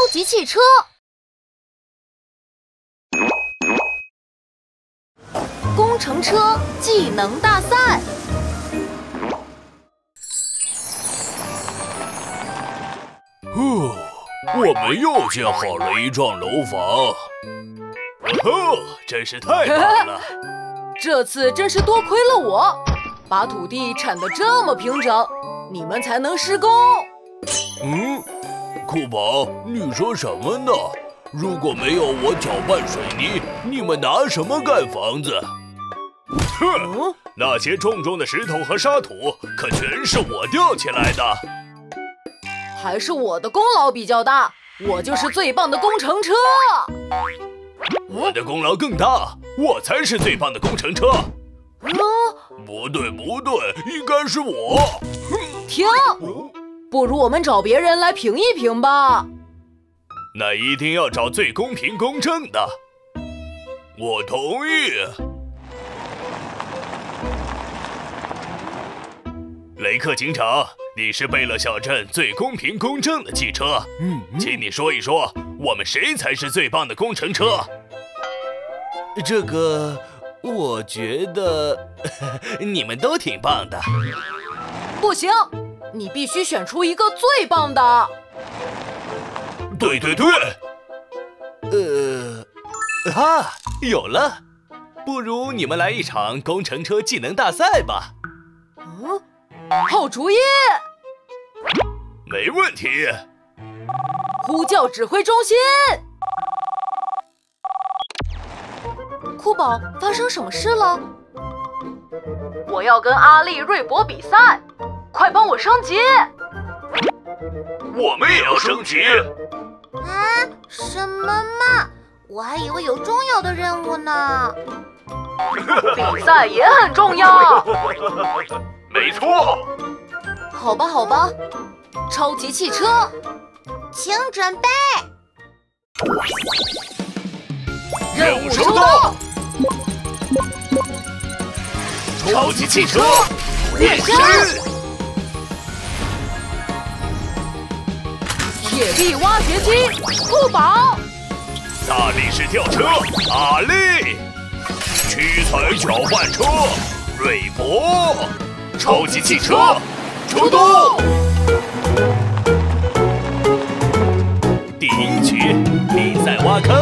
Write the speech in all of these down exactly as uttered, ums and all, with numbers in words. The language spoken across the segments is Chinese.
级汽车。工程车技能大赛。 呼，我们又建好了一幢楼房。哦，真是太棒了！ 这次真是多亏了我，把土地铲得这么平整，你们才能施工。 嗯，酷宝，你说什么呢？如果没有我搅拌水泥，你们拿什么盖房子？哼，那些重重的石头和沙土可全是我吊起来的。 还是我的功劳比较大，我就是最棒的工程车。 我的功劳更大，我才是最棒的工程车。 嗯， 不对不对，应该是我。 停，不如我们找别人来评一评吧。 那一定要找最公平公正的。我同意。雷克警长，你是贝勒小镇最公平公正的汽车。嗯，请你说一说，我们谁才是最棒的工程车？ 这个，我觉得你们都挺棒的。 不行，你必须选出一个最棒的。 对对对。 呃，啊，有了！不如你们来一场工程车技能大赛吧。 嗯，好主意。 没问题。 呼叫指挥中心。 酷宝，发生什么事了？ 我要跟阿丽、瑞博比赛，快帮我升级！ 我们也要升级。 啊，什么嘛！我还以为有重要的任务呢。 比赛也很重要。 没错。 好吧，好吧，超级汽车，请准备。 任务收到。超级汽车变身。 铁力挖掘机，酷宝。 大力士吊车，阿力。屈才搅拌车，瑞博。超级汽车出动。 第一局比赛挖坑。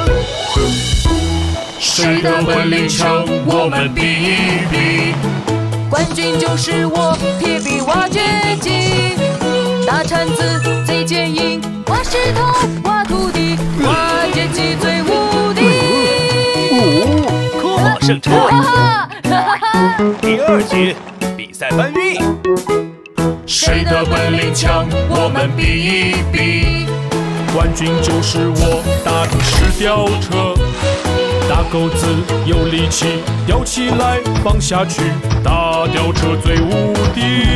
谁的本领强，我们比一比。 冠军就是我，铁臂挖掘机，大铲子最坚硬，挖石头挖土地，挖掘机最无敌。 酷宝胜出。第二局比赛搬运。 谁的本领强，我们比一比。冠军就是我，大力士吊车。大钩子有力气，吊起来放下去，大吊车最无敌。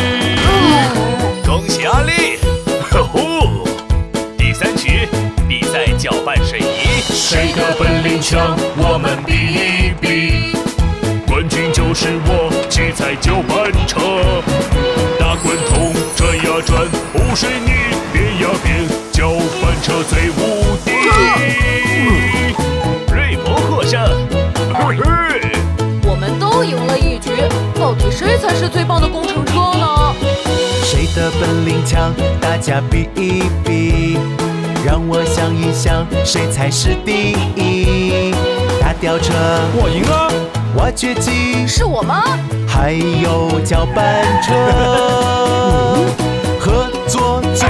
恭喜阿力！呵呼！第三局比赛搅拌水泥。 谁的本领强，我们比一比。冠军就是我，七彩搅拌车。大滚筒转呀转，铺水泥变呀变，搅拌车最无敌。 获胜！ 我们都赢了一局，到底谁才是最棒的工程车呢？ 谁的本领强，大家比一比。让我想一想，谁才是第一？大吊车， 我赢了。 挖掘机， 是我吗？ 还有搅拌车，合作最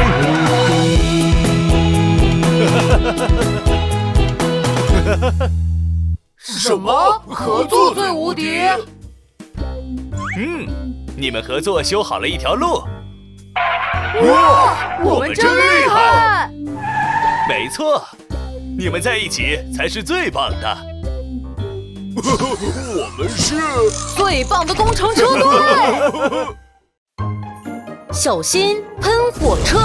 无敌。 什么？合作最无敌？ 嗯，你们合作修好了一条路。 哇，我们真厉害！ 没错，你们在一起才是最棒的。 我们是最棒的工程车队。 小心喷火车。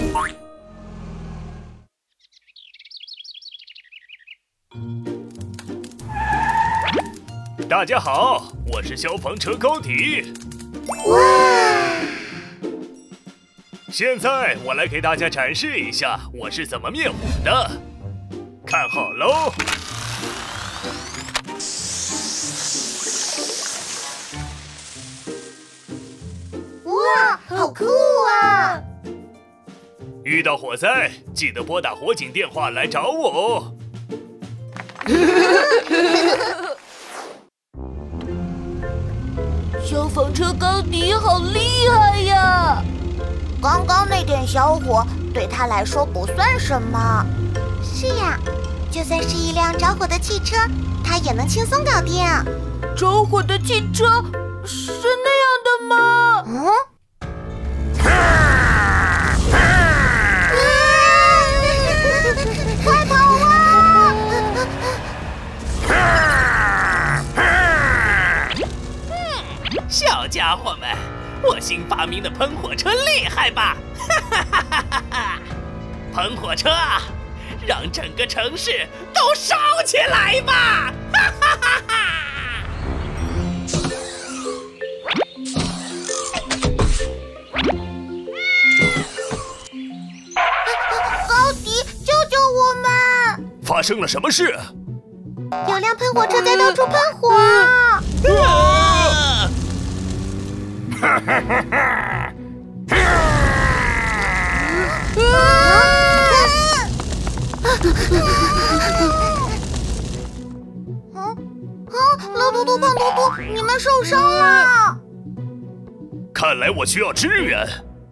大家好，我是消防车高体。 哇！ 现在我来给大家展示一下我是怎么灭火的，看好喽！ 哇，好酷啊！ 遇到火灾，记得拨打火警电话来找我哦。 消防车高迪好厉害呀！ 刚刚那点小火对他来说不算什么。是呀，就算是一辆着火的汽车，他也能轻松搞定。 着火的汽车是那样的吗？ 嗯。快跑啊！ 小家伙们，我新发明的喷火车厉害吧？哈哈哈哈哈！喷火车啊，让整个城市都烧起来吧！哈哈哈哈！ 高迪，救救我们！ 发生了什么事？ 有辆喷火车在到处喷火啊！ 啊！ 哈哈哈哈！ 啊啊！老嘟嘟、胖嘟嘟，你们受伤了！ 看来我需要支援。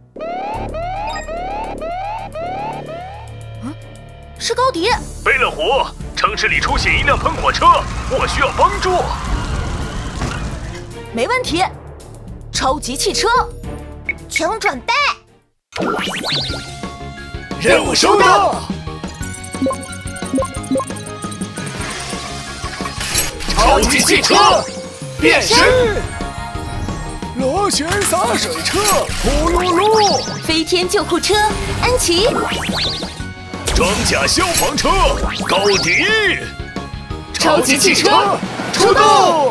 嗯，是高迪。 贝勒虎，城市里出现一辆喷火车，我需要帮助。 没问题。超级汽车， 请准备。 任务收到。超级汽车变身， 螺旋洒水车呼噜噜， 飞天救护车安琪， 装甲消防车高迪， 超级汽车出动！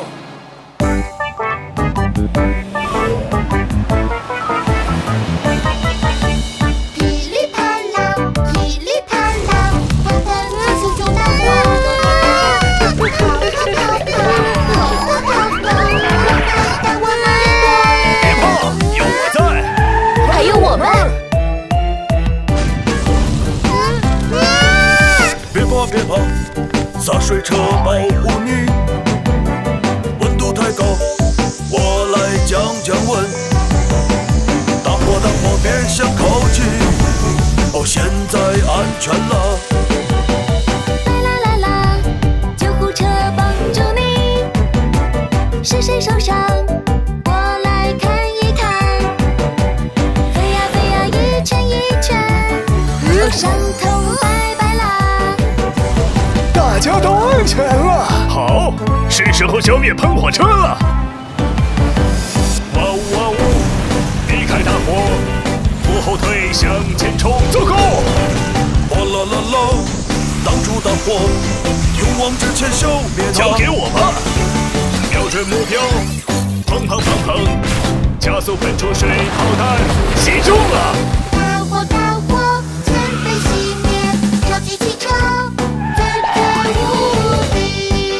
噼里啪啦，噼里啪啦，喷喷子熊熊大火，跑跑跑跑，跑跑跑跑，带我们！ 别怕，有我在。 还有我们。 别怕别怕，洒水车保护你。温度太高，我来降降温。大火大火别想靠近，哦，现在安全了。 啦啦啦，救护车帮助你。是谁受伤？我来看一看。飞呀飞呀，一圈一圈，哦，伤痛拜拜啦。 大家都安全了。 好，是时候消灭喷火车了。哇呜哇呜，避开大火，不后退，向前冲，走go！ 哗啦啦啦，挡住大火，勇往直前消灭它。 交给我吧，瞄准目标，砰砰砰砰，加速喷出水炮弹，击中了。 大火大火，全被熄灭，超级汽车绝对无敌！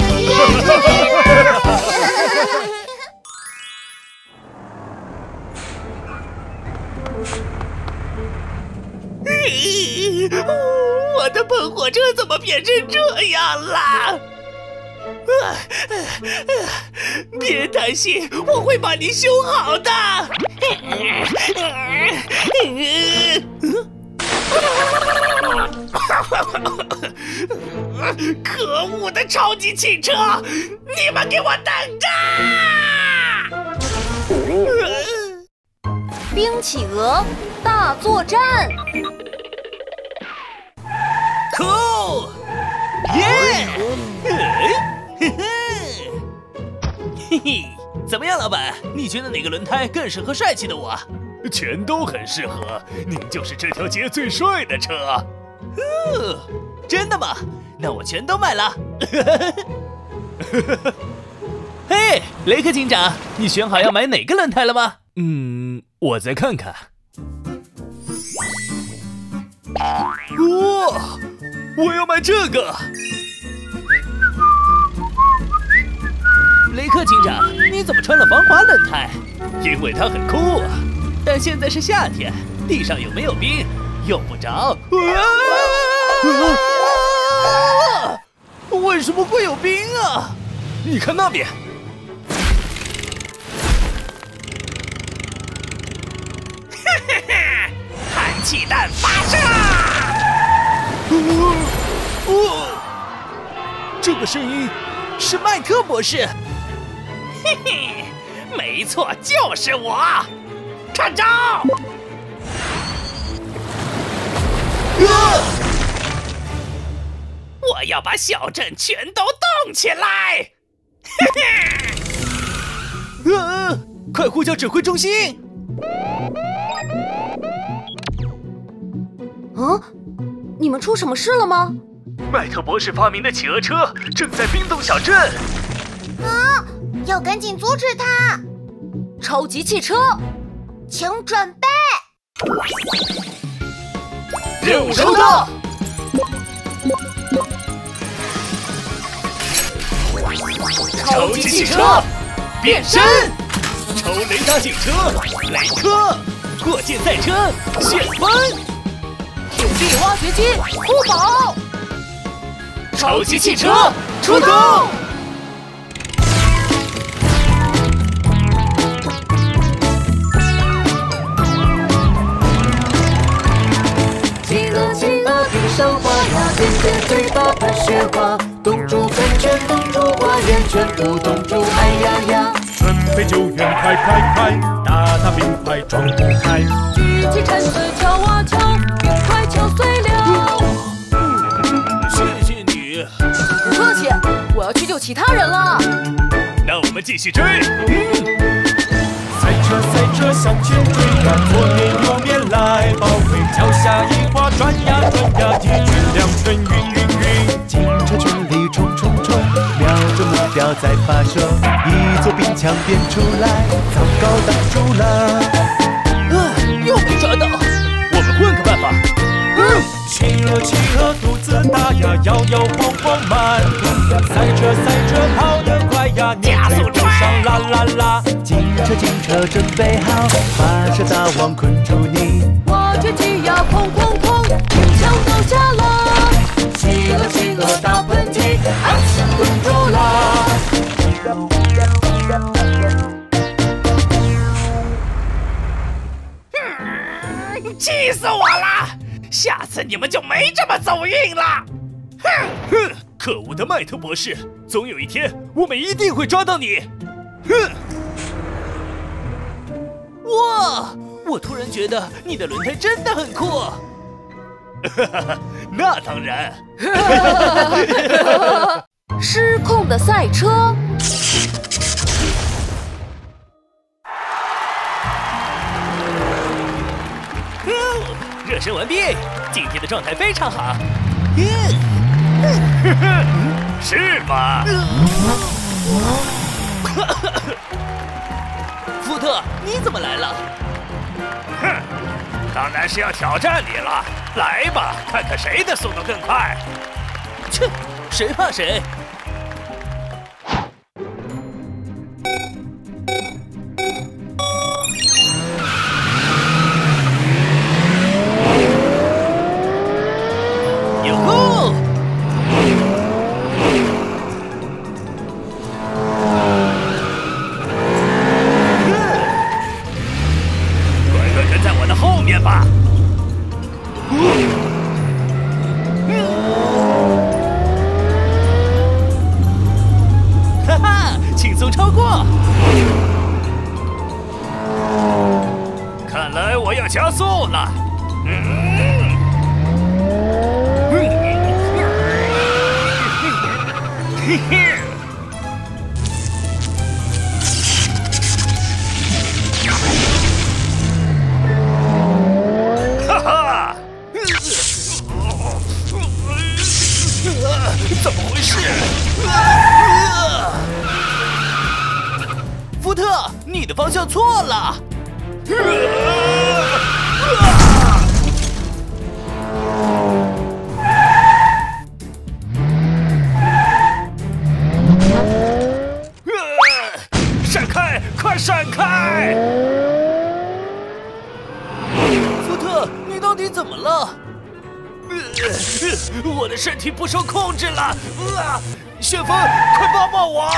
我的喷火车怎么变成这样了？别担心，我会把你修好的。可恶的超级汽车，你们给我等着！ 冰企鹅大作战。 Cool！ 耶！嘿嘿，嘿嘿，怎么样，老板？你觉得哪个轮胎更适合帅气的我？ 全都很适合，您就是这条街最帅的车。 哦，真的吗？那我全都买了。嘿，雷克警长，你选好要买哪个轮胎了吗？ 嗯，我再看看。 哇，我要买这个。 雷克警长，你怎么穿了防滑轮胎？因为它很酷啊。但现在是夏天，地上有没有冰？用不着。啊！为什么会有冰啊？ 你看那边。 哈哈哈！寒气弹发射！ 哦哦，这个声音是麦特博士。 嘿嘿，没错，就是我。看招！啊！我要把小镇全都动起来！嘿嘿！ 啊！快呼叫指挥中心！ 啊！你们出什么事了吗？ 麦特博士发明的企鹅车正在冰冻小镇。 啊！要赶紧阻止他！ 超级汽车， 请准备。 任务收到。 超级汽车变身， 超雷达警车雷克，过界赛车旋风， 铁臂挖掘机酷宝， 超级汽车出动。 企鹅企鹅地上滑呀，尖尖嘴巴喷雪花，冻住喷泉，冻住花园，全部冻住，哎呀呀！ 准备救援，快快快，打打冰块撞不开。 举起铲子敲啊敲，冰块敲碎了。 谢谢你。 不客气，我要去救其他人了。 那我们继续追。 赛车赛车向前追呀，左面右面来包围，脚下一滑，转呀转呀，体均两圈晕晕晕。 警车全力冲冲冲，瞄准目标在发射，一座冰墙变出来，糟糕挡住了。 啊，又没抓到，我们换个办法。 嗯，企鹅企鹅肚子大呀，摇摇晃晃慢动呀，赛车赛车跑得快呀， 加速追上啦啦啦。 警车警车准备好，发射大网困住你。 挖掘机呀，哐哐哐，冰墙倒下了。企鹅企鹅打喷嚏，啊气困住了。 嗯，气死我了！下次你们就没这么走运了。哼哼，可恶的麦特博士，总有一天我们一定会抓到你。哼！哇，我突然觉得你的轮胎真的很酷。哈哈哈，那当然。 失控的赛车。 热身完毕，今天的状态非常好。 是吗？ 福特，你怎么来了？ 哼，当然是要挑战你了。来吧，看看谁的速度更快。 切，谁怕谁？ 哟吼！乖乖跟在我的后面吧。 哈哈，轻松超过！ 看来我要加速了。嗯。嘿嘿。哈哈！怎么回事？ 福特，你的方向错了。 啊！ 底怎么了？呃，我的身体不受控制了！啊，旋风，快帮帮我！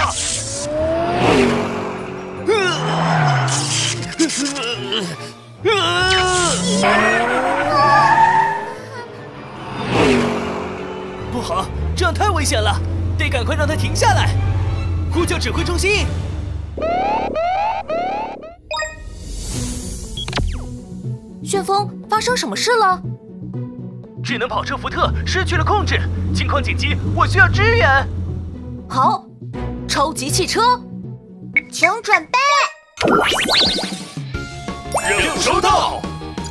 不好，这样太危险了，得赶快让他停下来！呼叫指挥中心。 旋风，发生什么事了？ 智能跑车福特失去了控制，情况紧急，我需要支援。 好，超级汽车， 请准备。 任务收到。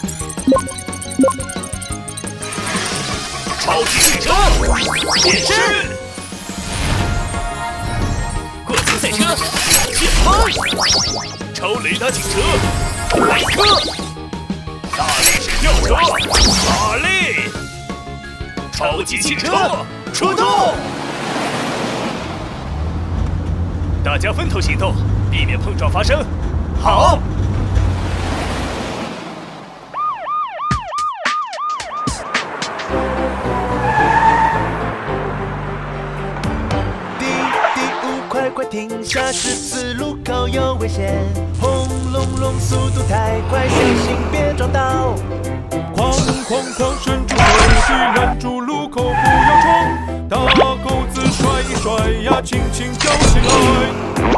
超级汽车变身， 过境赛车旋风， 超雷达警车来克，大力士吊车马力，超级汽车出动。大家分头行动，避免碰撞发生。好。 快快停下！十字路口有危险！轰隆隆，速度太快，小心别撞到！ 哐哐哐，伸出手臂拦住路口，不要冲！大钩子甩一甩呀，轻轻飘起来。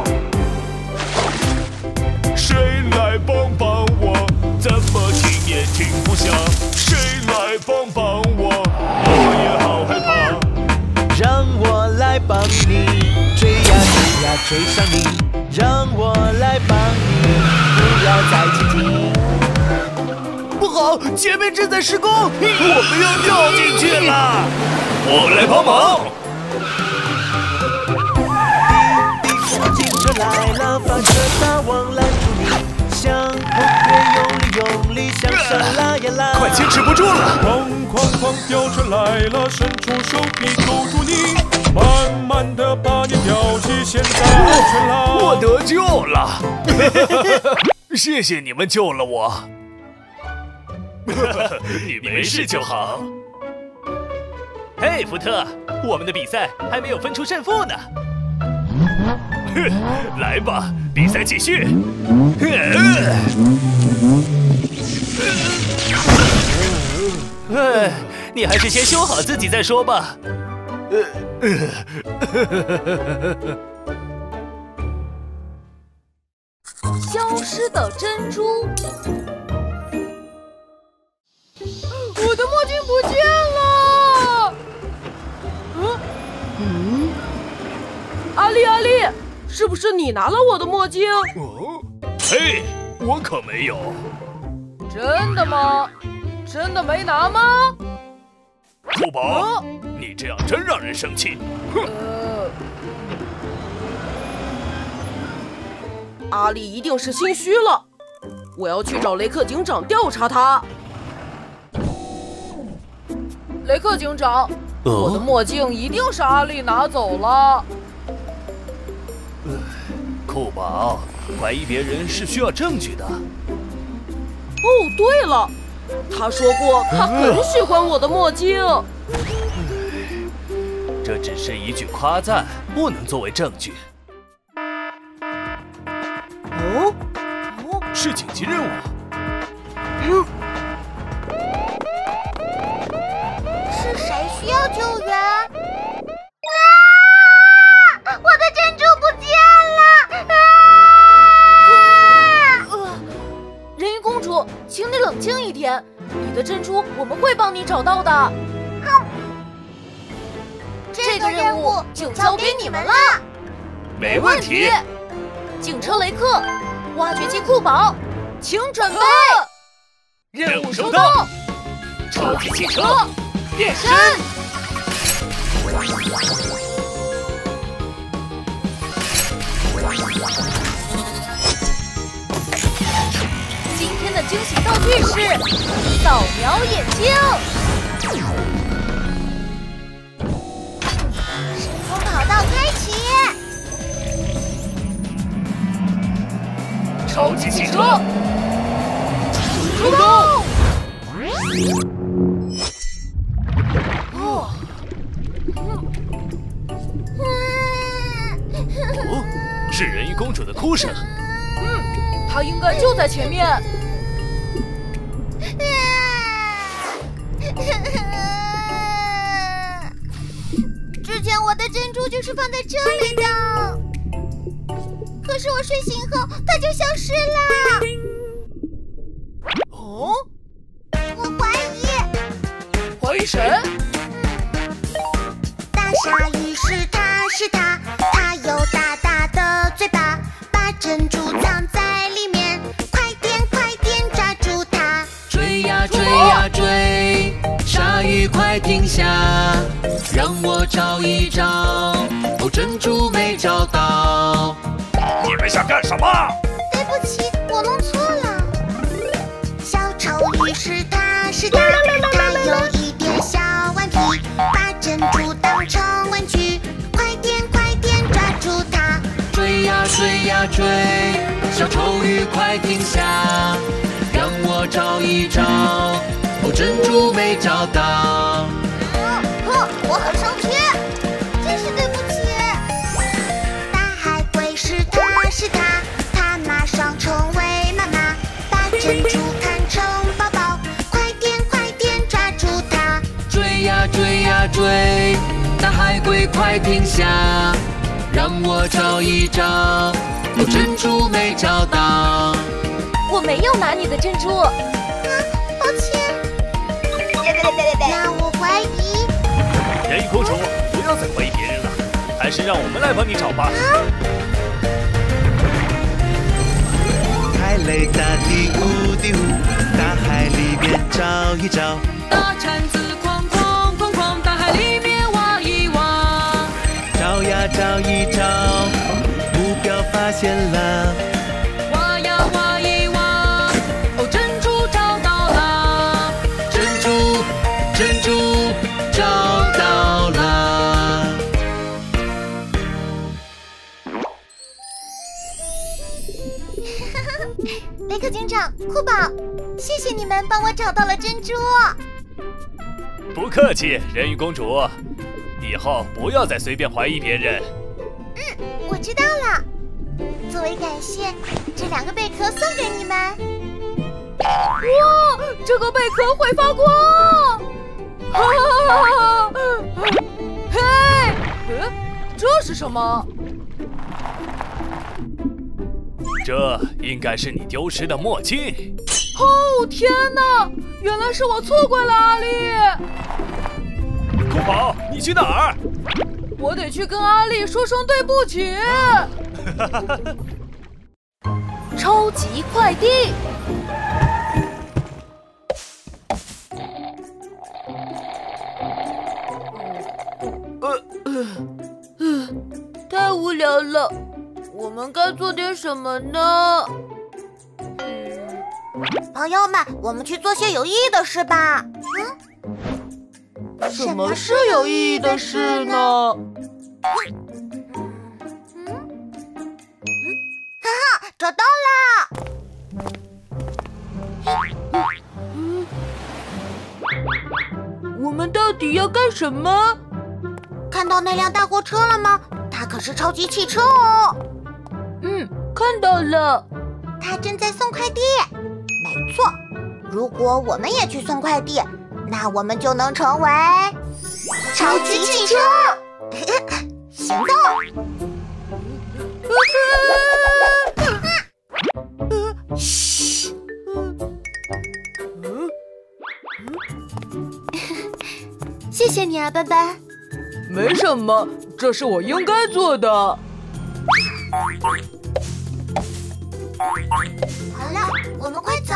谁来帮帮我？怎么停也停不下。谁来帮帮我？我也好害怕。 让我来帮你。追呀追呀追上你，让我来帮你，不要再轻轻。 不好，前面正在施工，我们要掉进去了。 我来帮忙。 滴滴，警车来了，发射大网拦住你，向后越用力用力向上拉呀拉， 快坚持不住了。 哐哐哐，吊车来了，伸出手臂勾住你。慢慢的把你吊起，现在安全了， 我得救了！谢谢你们救了我。你没事就好。 嘿，福特，我们的比赛还没有分出胜负呢。 来吧，比赛继续。 哎，你还是先修好自己再说吧。 消失的珍珠， 我的墨镜不见了。嗯嗯，阿丽阿丽，是不是你拿了我的墨镜？ 哦，嘿，我可没有。 真的吗？真的没拿吗？ 兔宝，你这样真让人生气。哼！ 呃，阿丽一定是心虚了，我要去找雷克警长调查他。雷克警长， 哦、 我的墨镜一定是阿丽拿走了。 酷宝，怀疑别人是需要证据的。 哦，对了。他说过，他很喜欢我的墨镜。 这只是一句夸赞，不能作为证据。 哦， 哦，是紧急任务。 嗯， 是谁需要救援？啊！我的珍珠不见了！啊！ 呃，人鱼公主，请你冷静一点。你的珍珠我们会帮你找到的。 哼，这个任务就交给你们了。 没问题。 警车雷克，挖掘机酷宝，请准备。 任务收到。超级汽车变身。 今天的惊喜道具是扫描眼镜。 时空跑道开启。 超级汽车出动。 出声。 嗯，它应该就在前面。 之前我的珍珠就是放在这里的，可是我睡醒后它就消失了。 哦， 我怀疑， 怀疑谁？ 大鲨鱼是它是它，它有大大的嘴巴，把珍珠藏在里面，快点快点抓住它！ 追呀追呀追，鲨鱼快停下，让我找一找，哦，珍珠没找到。 你们想干什么？ 对不起，我弄错了。小丑鱼是它是它，它有一点小顽皮，把珍珠当成玩具，快点快点抓住它！ 追呀追呀追，小丑鱼快停下，让我找一找，哦，珍珠没找到。 哼哼，我很生气，真是对不起。大海龟是它是它，它马上成为妈妈，把珍珠看成宝宝，快点快点抓住它！ 追呀追呀追，大海龟快停下，让我找一找，哦，珍珠没找到。 我没有拿你的珍珠。 啊，抱歉。那我怀疑。 人鱼公主，不要再怀疑别人了，还是让我们来帮你找吧。 太累大地无地无，大海里面找一找。 大铲子哐哐哐哐，大海里面挖一挖， 找呀找一找，目标发现了。 挖呀挖一挖，哦，珍珠找到了，珍珠珍珠找到了。 贝克警长、酷宝，谢谢你们帮我找到了珍珠。 不客气，人鱼公主，以后不要再随便怀疑别人。 嗯，我知道了。作为感谢，这两个贝壳送给你们。 哇，这个贝壳会发光！啊、嘿，呃，这是什么？ 这应该是你丢失的墨镜。 哦，天哪！原来是我错怪了阿丽。 酷宝，你去哪儿？ 我得去跟阿丽说声对不起。超级快递。呃呃呃，太无聊了，我们该做点什么呢？ 朋友们，我们去做些有意义的事吧。 嗯，什么是有意义的事呢？ 哈哈，找到了！ 嗯，我们到底要干什么？ 看到那辆大货车了吗？它可是超级汽车哦。 嗯，看到了。 它正在送快递。没错，如果我们也去送快递，那我们就能成为超级汽车。行动！嘘。谢谢你啊，斑斑。 没什么，这是我应该做的。 好了，我们快走。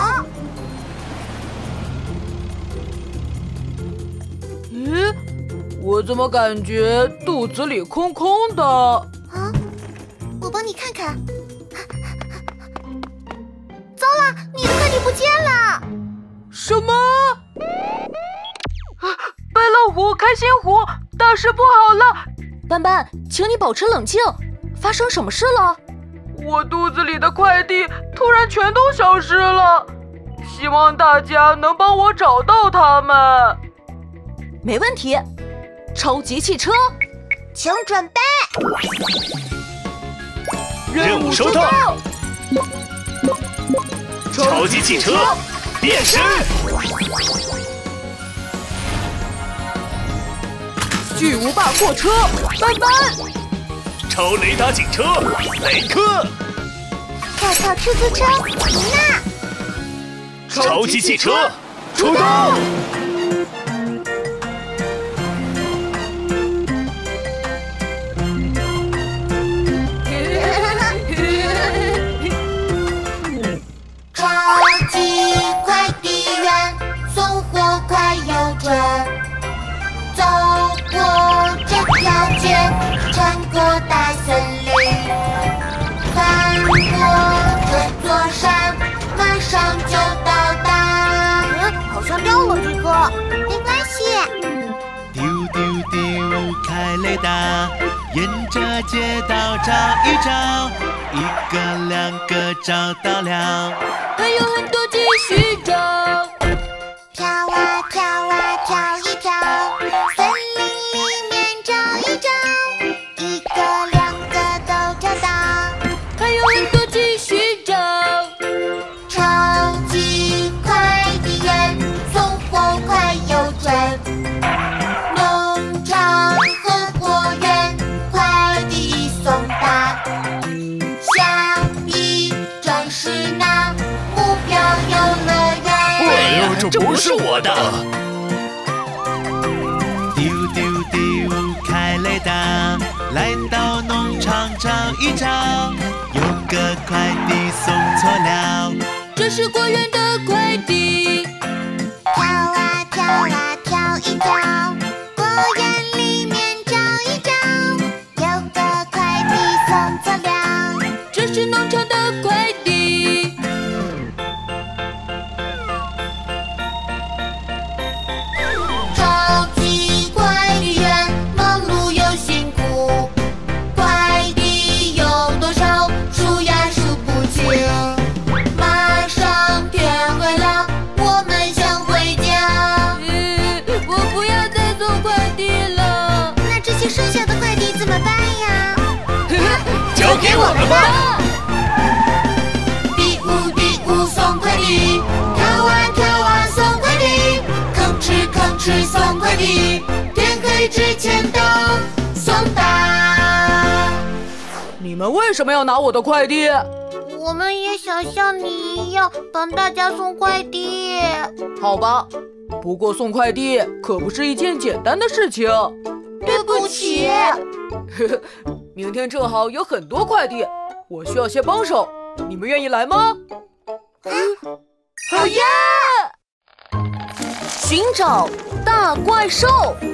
咦，我怎么感觉肚子里空空的？ 啊，我帮你看看。糟了，你的快递不见了！ 什么？白老虎、开心虎，大事不好了！斑斑，请你保持冷静，发生什么事了？我肚子里的快递突然全都消失了，希望大家能帮我找到它们。没问题，超级汽车， 请准备。 任务收到。超级汽车变身。 巨无霸货车斑斑。 超雷达警车雷克。 跳跳出租车妮娜。 超级汽车出动。 穿过大森林，翻过这座山，马上就到达。嗯，好像掉了一个，没关系。 丢丢丢，开雷达，沿着街道找一找，一个两个找到了， 还有很多继续找。 跳啊跳啊跳一跳，森林里面找一找。一个两个都找到， 还有很多继续找。 超级快递员送货快又准，农场和果园快递一送达。下一站是哪？目标游乐园。 哎呦，这不是我的！ 丢丢丢，开雷达。来到农场找一找，有个快递送错了， 这是果园的快递。 跳啊跳啊跳一跳，果园里面找一找，有个快递送错了， 这是农场的快递。 超级快递员忙碌又辛苦，快递有多少数呀数不清。马上天黑了，我们想回家。 嗯，我不要再送快递了。 那这些剩下的快递怎么办呀？ 交给我们吧。 第五第五送快递，跳啊跳啊送快递，吭哧吭哧送快递，天黑之前都送达。 你们为什么要拿我的快递？ 我们也想像你一样帮大家送快递。 好吧，不过送快递可不是一件简单的事情。 对不起。 明天正好有很多快递，我需要些帮手，你们愿意来吗？ 好呀！ 寻找大怪兽。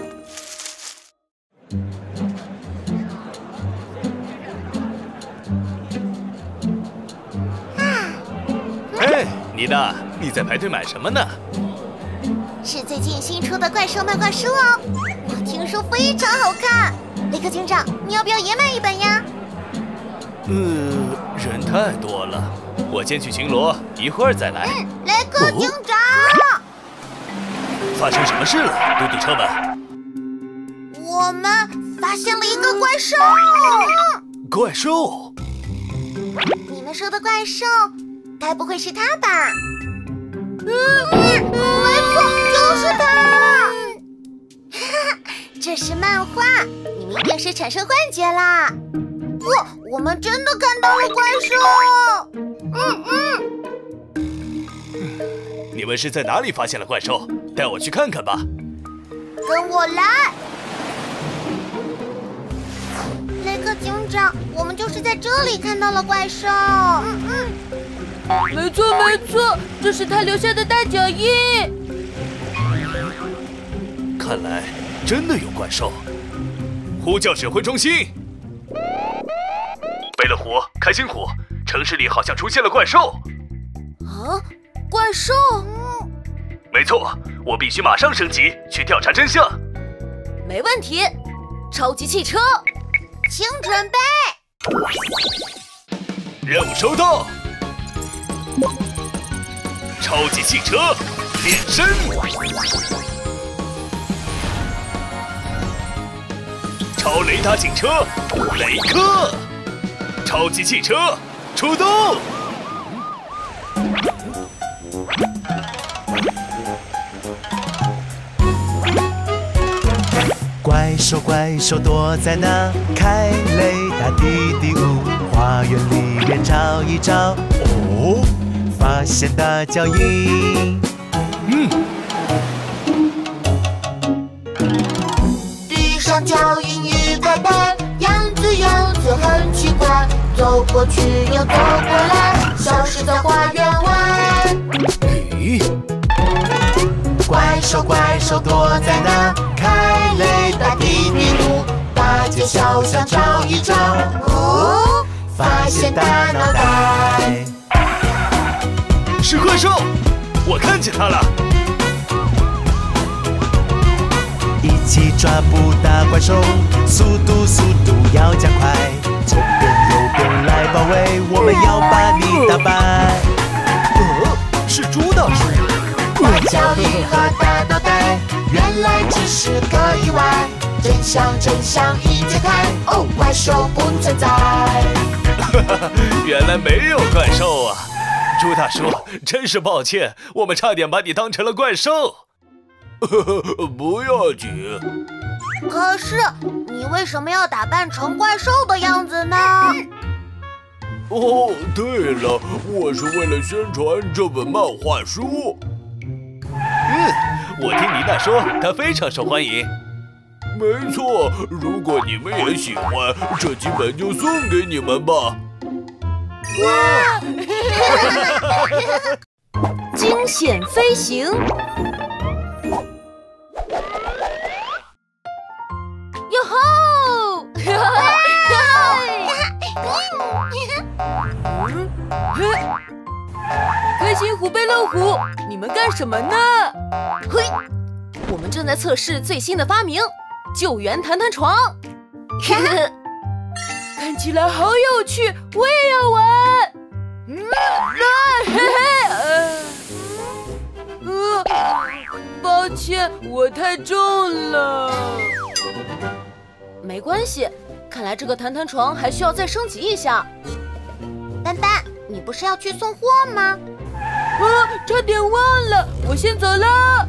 哎，妮娜，你在排队买什么呢？ 是最近新出的怪兽漫画书哦，我听说非常好看。雷克警长，你要不要也买一本呀？ 呃，人太多了，我先去巡逻，一会儿再来。 嗯，雷克警长。 哦，发生什么事了，嘟嘟车们？ 我们发现了一个怪兽。 怪兽？ 你们说的怪兽，该不会是他吧？嗯，没错，就是他。这是漫画，你们一定是产生幻觉啦。不，我们真的看到了怪兽。嗯嗯。你们是在哪里发现了怪兽？带我去看看吧。 跟我来。雷克警长，我们就是在这里看到了怪兽。嗯嗯。没错没错，这是他留下的大脚印。 看来真的有怪兽。呼叫指挥中心。贝乐虎、开心虎，城市里好像出现了怪兽。 啊，怪兽？ 没错，我必须马上升级去调查真相。 没问题，超级汽车， 请准备。 任务收到。超级汽车变身。超雷达警车雷克。 超级汽车出动！ 怪兽怪兽躲在那，开雷达滴滴呜，花园里面找一找，哦，发现大脚印。 嗯， 地上脚印一排排，样子样子很奇怪，走过去又走过来，消失在花园外。 咦？ 怪兽怪兽躲在那，开雷达滴滴嘟，大街小巷找一找，哦，发现大脑袋。 是怪兽，我看见它了。 一起抓捕大怪兽，速度速度要加快，左边右边来包围，我们要把你打败。 呃，是猪大叔。 大脚印和大脑袋，原来只是个意外。真相真相一揭开，哦，怪兽不存在。 原来没有怪兽啊！猪大叔，真是抱歉，我们差点把你当成了怪兽。不要紧。 可是你为什么要打扮成怪兽的样子呢？ 哦，对了，我是为了宣传这本漫画书。嗯，我听妮娜说，它非常受欢迎。没错，如果你们也喜欢，这几本就送给你们吧。 哇！ 惊险飞行。哟吼！开心虎、贝乐虎，你们干什么呢？嘿，我们正在测试最新的发明——救援弹弹床。看起来好有趣，我也要玩。嗯，啊，嘿嘿，呃，呃，抱歉，我太重了。没关系，看来这个弹弹床还需要再升级一下。 斑斑，你不是要去送货吗？ 啊，差点忘了，我先走了。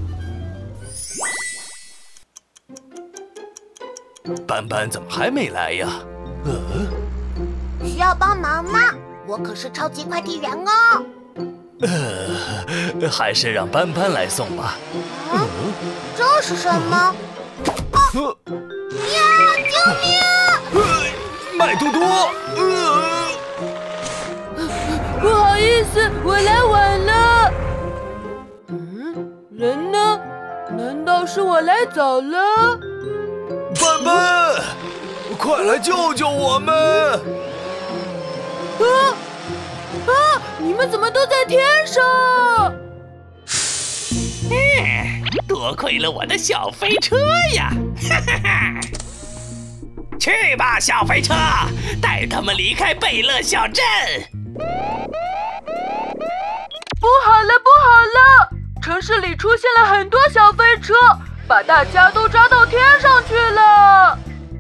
斑斑怎么还没来呀？ 呃，需要帮忙吗？我可是超级快递员哦。 呃，还是让斑斑来送吧。 啊，这是什么？啊！呀！救命！ 呃，麦多多，呃， 不好意思，我来晚了。嗯，人呢？难道是我来早了？ 斑斑，快来救救我们！ 啊啊！你们怎么都在天上？ 嗯，多亏了我的小飞车呀！哈哈哈！去吧，小飞车，带他们离开贝乐小镇。 不好了，不好了！城市里出现了很多小飞车，把大家都抓到天上去了。 啊！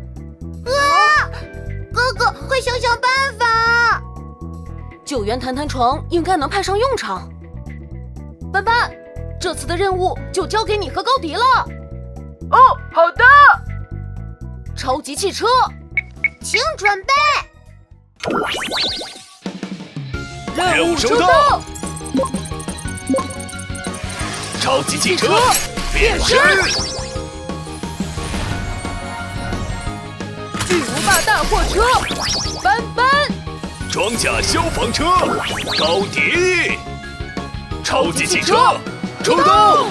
哥哥，快想想办法！ 救援弹弹床应该能派上用场。斑斑，这次的任务就交给你和高迪了。哦，好的。超级汽车， 请准备。 任务收到。 超级汽车变身。 巨无霸大货车，斑斑。 装甲消防车，高迪。超级汽车出动。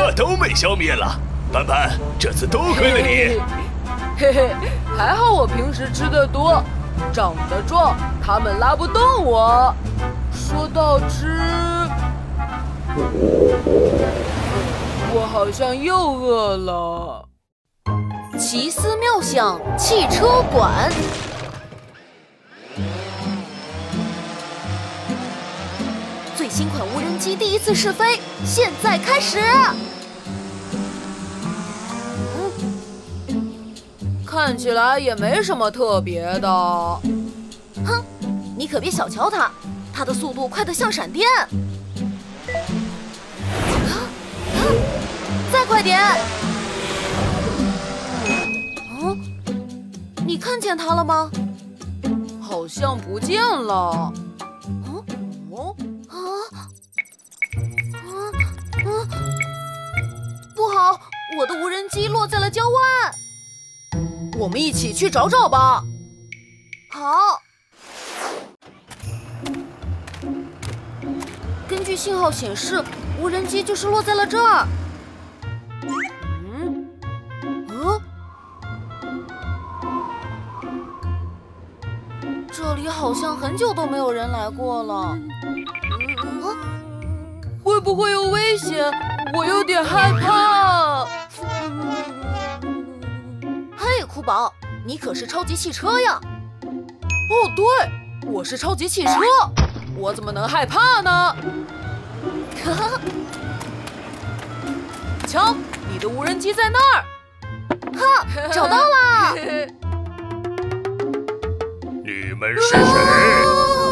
啊，都被消灭了。斑斑，这次多亏了你。 嘿嘿，还好我平时吃的多，长得壮，他们拉不动我。说到吃，我好像又饿了。奇思妙想汽车馆。最新款无人机第一次试飞，现在开始。嗯，看起来也没什么特别的。哼，你可别小瞧它，它的速度快得像闪电。啊啊！再快点！哦，你看见它了吗？好像不见了。哦哦。啊啊啊！不好，我的无人机落在了郊外。我们一起去找找吧。好。根据信号显示，无人机就是落在了这儿。嗯？嗯？这里好像很久都没有人来过了。会不会有危险？我有点害怕。嘿，酷宝，你可是超级汽车呀！哦，对，我是超级汽车，我怎么能害怕呢？哈哈！瞧，你的无人机在那儿。哈，找到了！ 你们是谁？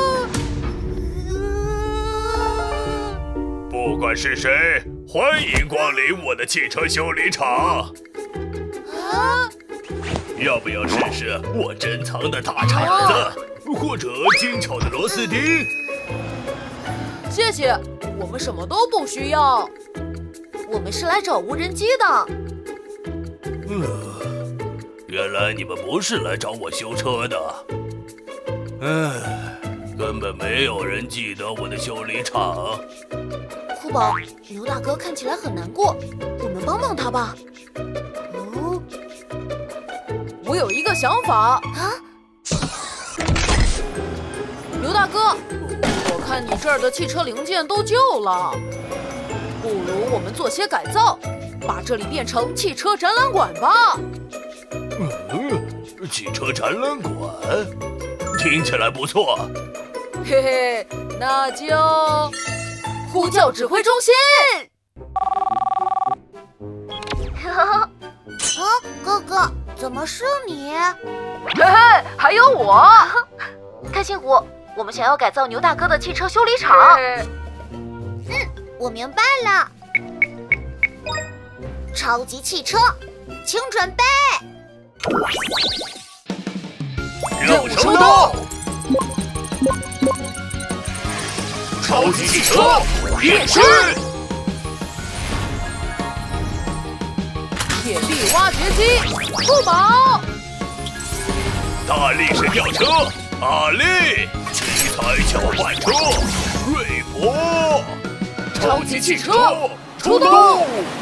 不管是谁，欢迎光临我的汽车修理厂。 啊！ 要不要试试我珍藏的大铲子，或者精巧的螺丝钉？ 谢谢，我们什么都不需要。我们是来找无人机的。 嗯，原来你们不是来找我修车的。唉，根本没有人记得我的修理厂。 酷宝，牛大哥看起来很难过，我们帮帮他吧。哦，我有一个想法啊！牛大哥，我看你这儿的汽车零件都旧了，不如我们做些改造，把这里变成汽车展览馆吧。 嗯，汽车展览馆听起来不错。 嘿嘿，那就呼叫指挥中心。 啊，哥哥，怎么是你？ 嘿嘿，还有我。开心果，我们想要改造牛大哥的汽车修理厂。 嗯，我明白了。超级汽车，请准备。 任务收到。超级汽车变身。 铁臂挖掘机，酷宝。 大力神吊车，阿力。奇才搅拌车，瑞博。 超级汽车出动。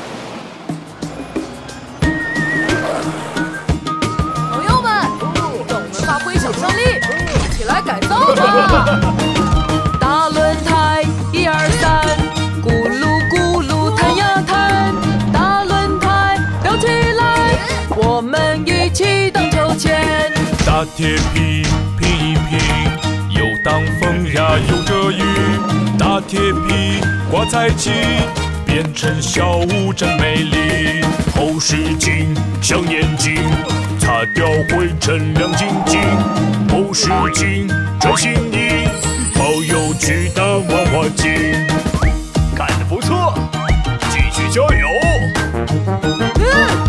朋友们，让我们发挥想象力，一起来改造吧！大轮胎，一二三，咕噜咕噜弹呀弹，大轮胎摇起来，我们一起荡秋千。 大铁皮拼一拼，又挡风呀又遮雨，大铁皮挂在一起，变成小屋真美丽。后视镜像眼睛，擦掉灰尘亮晶晶。后视镜真新颖，好有趣的万花镜。 干得不错，继续加油！ 嗯。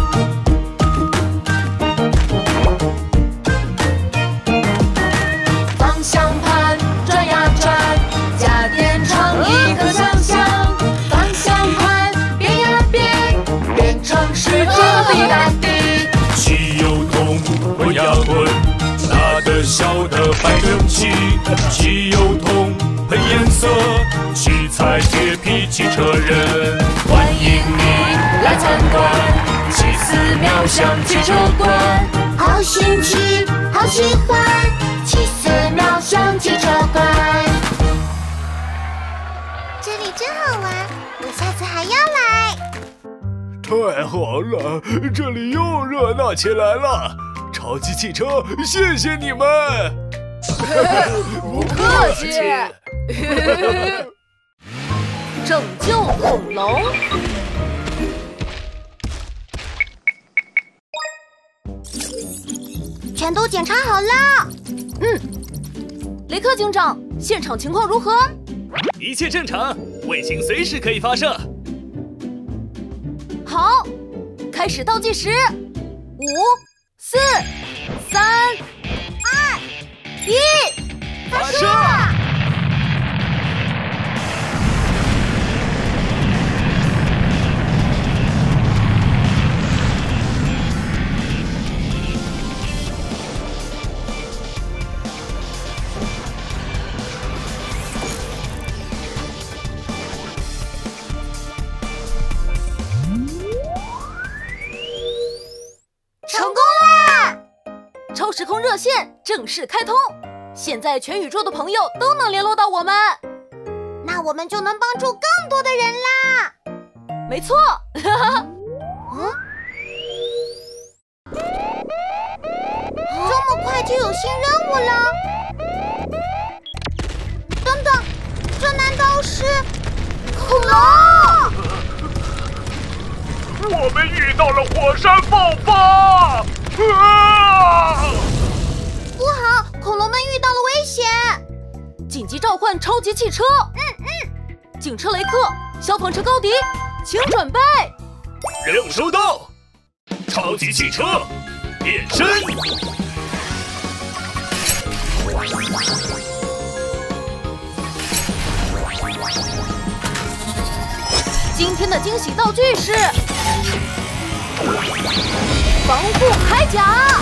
方向盘转呀转，家电创意和想象。方向盘变呀变，变成是这里大地。 汽油桶滚呀滚，大的小的摆整齐。汽油桶喷颜色，七彩铁皮汽车人，欢迎你。 向汽车馆。 好新奇，好喜欢，七四秒向汽车馆。这里真好玩，我下次还要来。 太好了，这里又热闹起来了！超级汽车，谢谢你们！ 不客气。拯救恐龙。 全都检查好了。 嗯，雷克警长，现场情况如何？ 一切正常，卫星随时可以发射。 好，开始倒计时，五、四、三、二、一，发射！超时空热线正式开通，现在全宇宙的朋友都能联络到我们， 那我们就能帮助更多的人啦。 没错。 嗯，这么快就有新任务了？等等，这难道是恐龙？ 我们遇到了火山爆发！啊！ 不好，恐龙们遇到了危险！ 紧急召唤超级汽车！ 嗯嗯， 警车雷克，消防车高迪，请准备。 任务收到，超级汽车变身。 今天的惊喜道具是防护铠甲。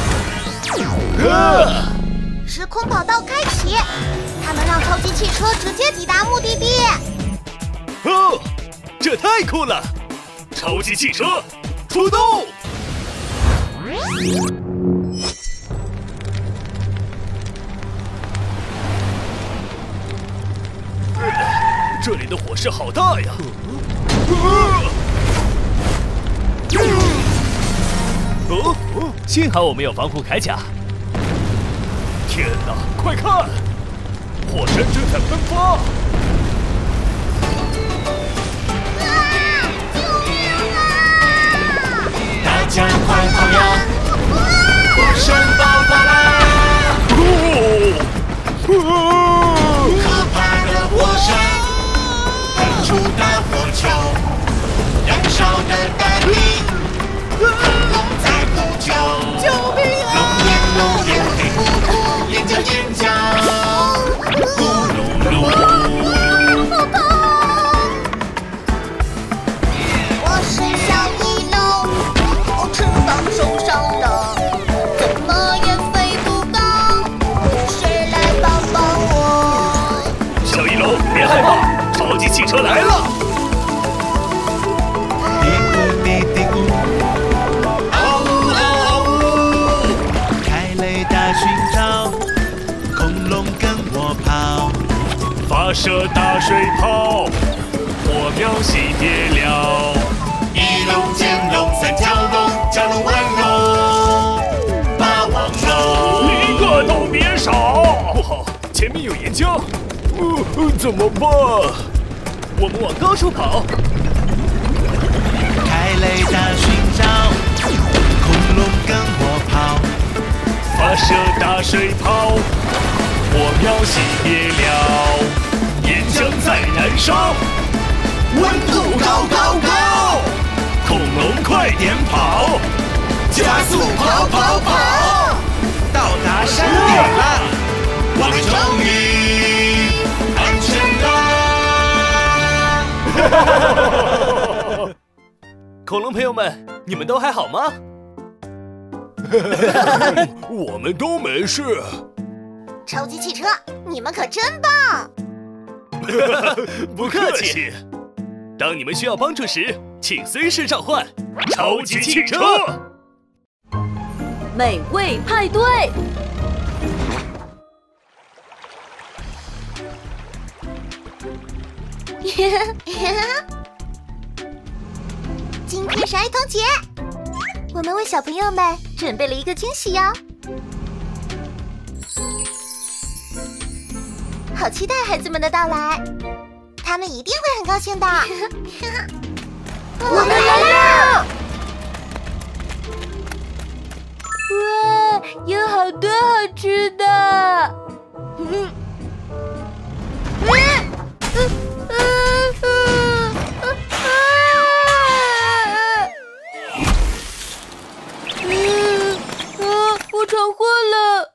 啊！ 时空跑道开启，它能让超级汽车直接抵达目的地。 哦，这太酷了！超级汽车出动！这里的火势好大呀！ 哦，幸好我们有防护铠甲。 天哪，快看，火山正在喷发！ 啊！救命啊！ 大家快跑呀！火山爆发啦！可怕的火山喷出大火球，燃烧的大地，恐龙在呼救， 救命啊！ 龙眼龙眼黑乎乎，眼角眼角，咕噜噜。 好痛！我是小翼龙，我翅膀受伤了，怎么也飞不高，谁来帮帮我？ 小翼龙，别害怕，超级汽车来了！ 嘀咕嘀嘀咕，嗷呜嗷呜！开雷达寻找，恐龙跟我跑， 发射大水炮，火苗熄灭了。 一龙见龙三角龙，蛟龙玩龙，霸王龙， 一个都别少！ 不好，前面有岩浆，呃，怎么办？ 我们往高处跑。 开雷达寻找，恐龙跟我跑， 发射大水炮，火苗熄灭了。岩浆在燃烧， 温度高高高， 恐龙快点跑， 加速跑跑跑，到达山顶了，我们终于安全了。 恐龙朋友们，你们都还好吗？ 我们都没事。 超级汽车，你们可真棒！ 不客气。当你们需要帮助时，请随时召唤超级汽车。 美味派对。 今天是儿童节，我们为小朋友们准备了一个惊喜哟！好期待孩子们的到来，他们一定会很高兴的。我们来了！ 哇，有好多好吃的！嗯，嗯，嗯，嗯，嗯，嗯，啊，我闯祸了！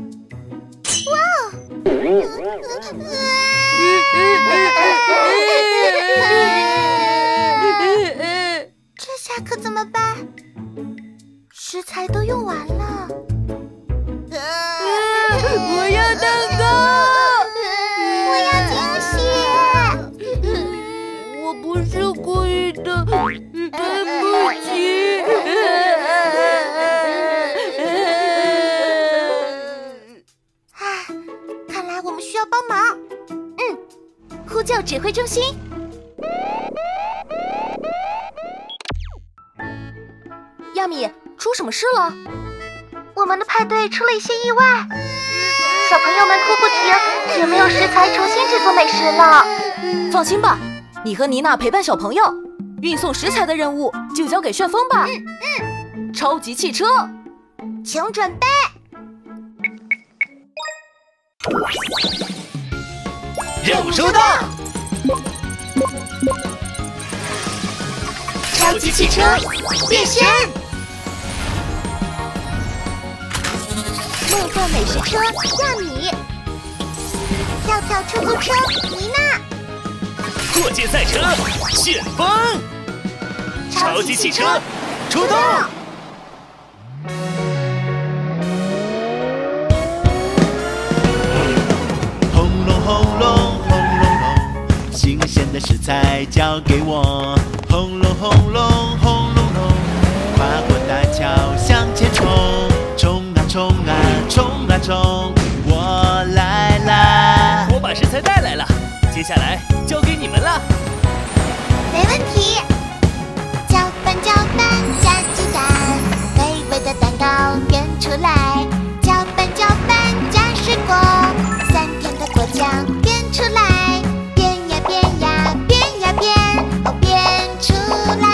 这下可怎么办？食材都用完了。 我要蛋糕！ 我要惊喜！ 我不是故意的，对不起。 唉，看来我们需要帮忙。嗯，呼叫指挥中心。 亚米，出什么事了？ 我们的派对出了一些意外，小朋友们哭不停，也没有食材重新制作美食了。 放心吧，你和妮娜陪伴小朋友，运送食材的任务就交给旋风吧。 嗯嗯， 超级汽车， 请准备。 任务收到。 超级汽车变身。梦幻美食车亚米，跳跳出租车妮娜， 过界赛车旋风，超级汽车出动！ 轰隆轰隆轰隆隆，新鲜的食材交给我。轰隆轰隆轰隆隆，跨过大桥向前冲。冲啊冲啊冲啊冲，我来啦！ 我把食材带来了，接下来交给你们了。 没问题。搅拌搅拌加鸡蛋，美味的蛋糕变出来。搅拌搅拌加水果，酸甜的果酱变出来。变呀变呀变呀变，哦变出来。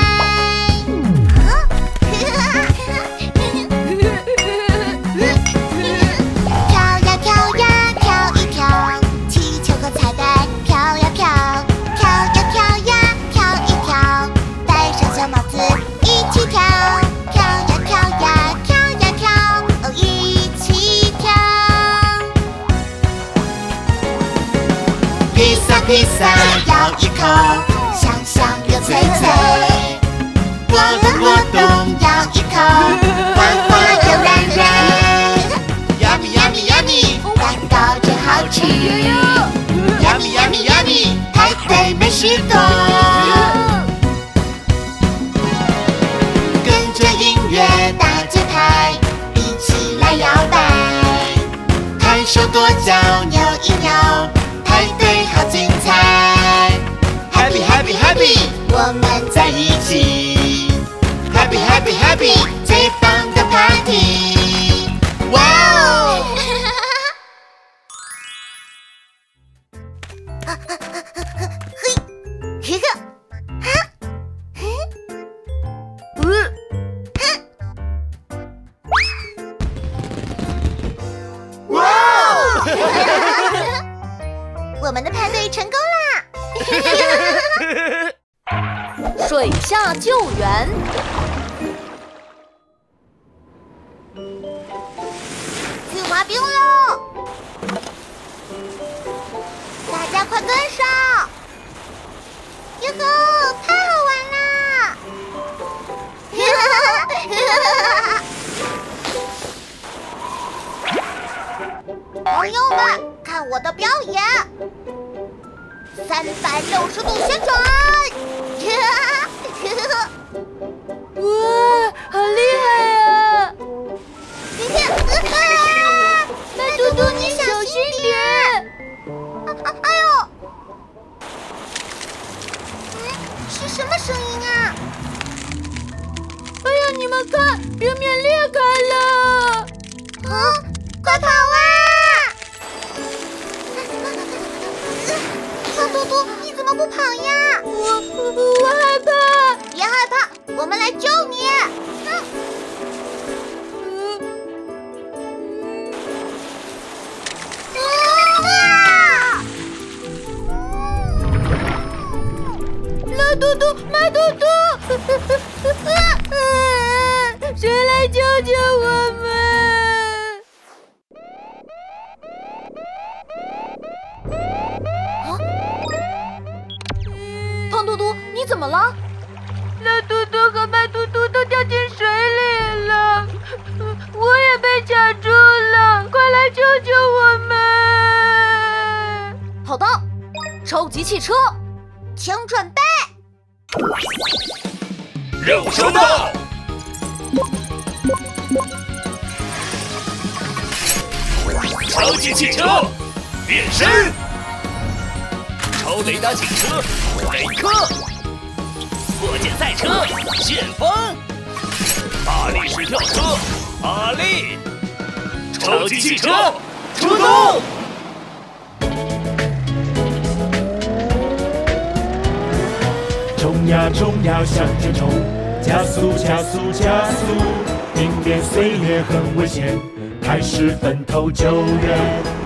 披萨咬一口，香香又脆脆；果冻果冻咬一口，滑滑又软软。Yummy yummy yummy， 蛋糕真好吃。Yummy yummy yummy， 派对美食多。跟着音乐大节拍，一起来摇摆，拍手跺脚扭一扭。派对好精彩 ，Happy Happy Happy， 我们在一起 ，Happy Happy Happy， 最棒的 Party， 哇哦！嘿，嘿个，哈，嘿，嗯，哼，哇哦！我们的派对成功啦！ 水下救援， 去滑冰喽！大家快跟上！哟吼，太好玩啦！朋友们，看我的表演！三百六十度旋转！ 哇，好厉害啊！ 们看，冰面裂开了！ 啊，快跑啊！胖嘟嘟，你怎么不跑呀？ 我我我害怕。 别害怕，我们来救你。嗯。 老嘟嘟，马嘟嘟，谁来救救我们？啊！胖嘟嘟，你怎么了？老嘟嘟和马嘟嘟都掉进水里了，我也被卡住了，快来救救我们！好的，超级汽车， 请准备。 任务收到。超级汽车变身，超雷达警车雷克，火箭赛车旋风，大力士跳车阿力，超级汽车出动。 冲呀冲呀向前冲，加速加速加速，冰面碎裂很危险，开始分头救人。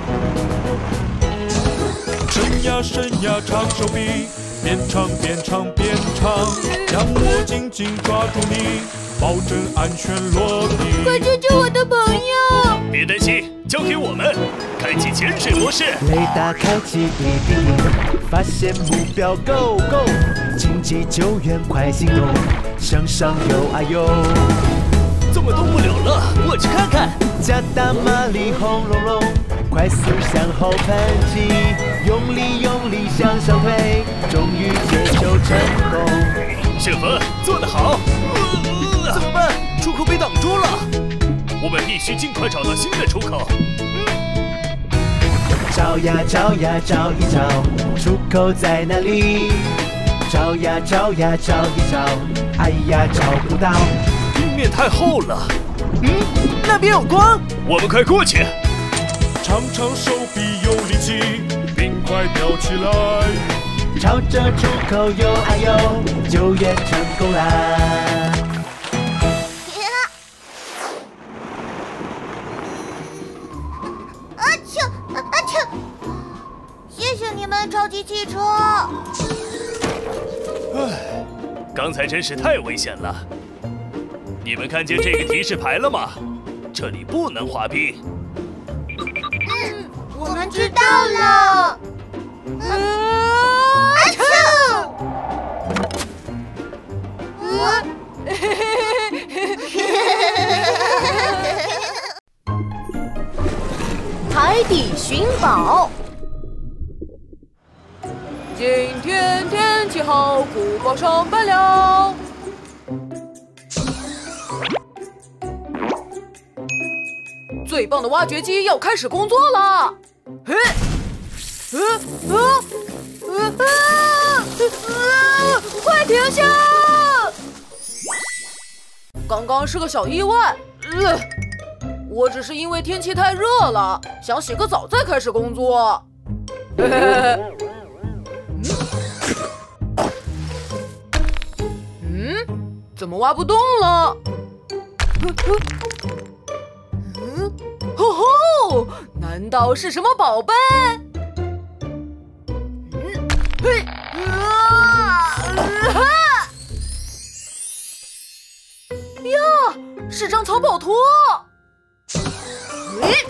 伸呀伸呀长手臂，边唱边唱边唱，让我紧紧抓住你，保证安全落地。 快救救我的朋友！ 别担心，交给我们，开启潜水模式。 雷达开启，滴滴滴，发现目标 ，Go Go！ 紧急救援，快行动，向上游啊游！ 怎么动不了了？我去看看。 加大马力，轰隆隆，快速向后喷气，用力用力向上推，终于解救成功。 旋风做得好、呃，怎么办？出口被挡住了，我们必须尽快找到新的出口。嗯， 找呀找呀找一找，出口在哪里？找呀找呀找一找，哎呀找不到， 冰面太厚了。 嗯，那边有光， 我们快过去。 长长手臂有力气，冰块飘起来， 朝着出口游啊游，救援成功啦！ 啊啾啊啾！谢谢你们，超级汽车。 唉，刚才真是太危险了。你们看见这个提示牌了吗？这里不能滑冰。 嗯，我们知道了。啊啾！我。 海底寻宝。今天天气好，古堡上班了。最棒的挖掘机要开始工作了！嘿，呃呃呃啊！啊！快停下！刚刚是个小意外，呃，我只是因为天气太热了，想洗个澡再开始工作。嘿嘿嘿。嗯，怎么挖不动了？嗯，吼吼，难道是什么宝贝？嗯，嘿，啊，哈！呀，是张藏宝图。诶，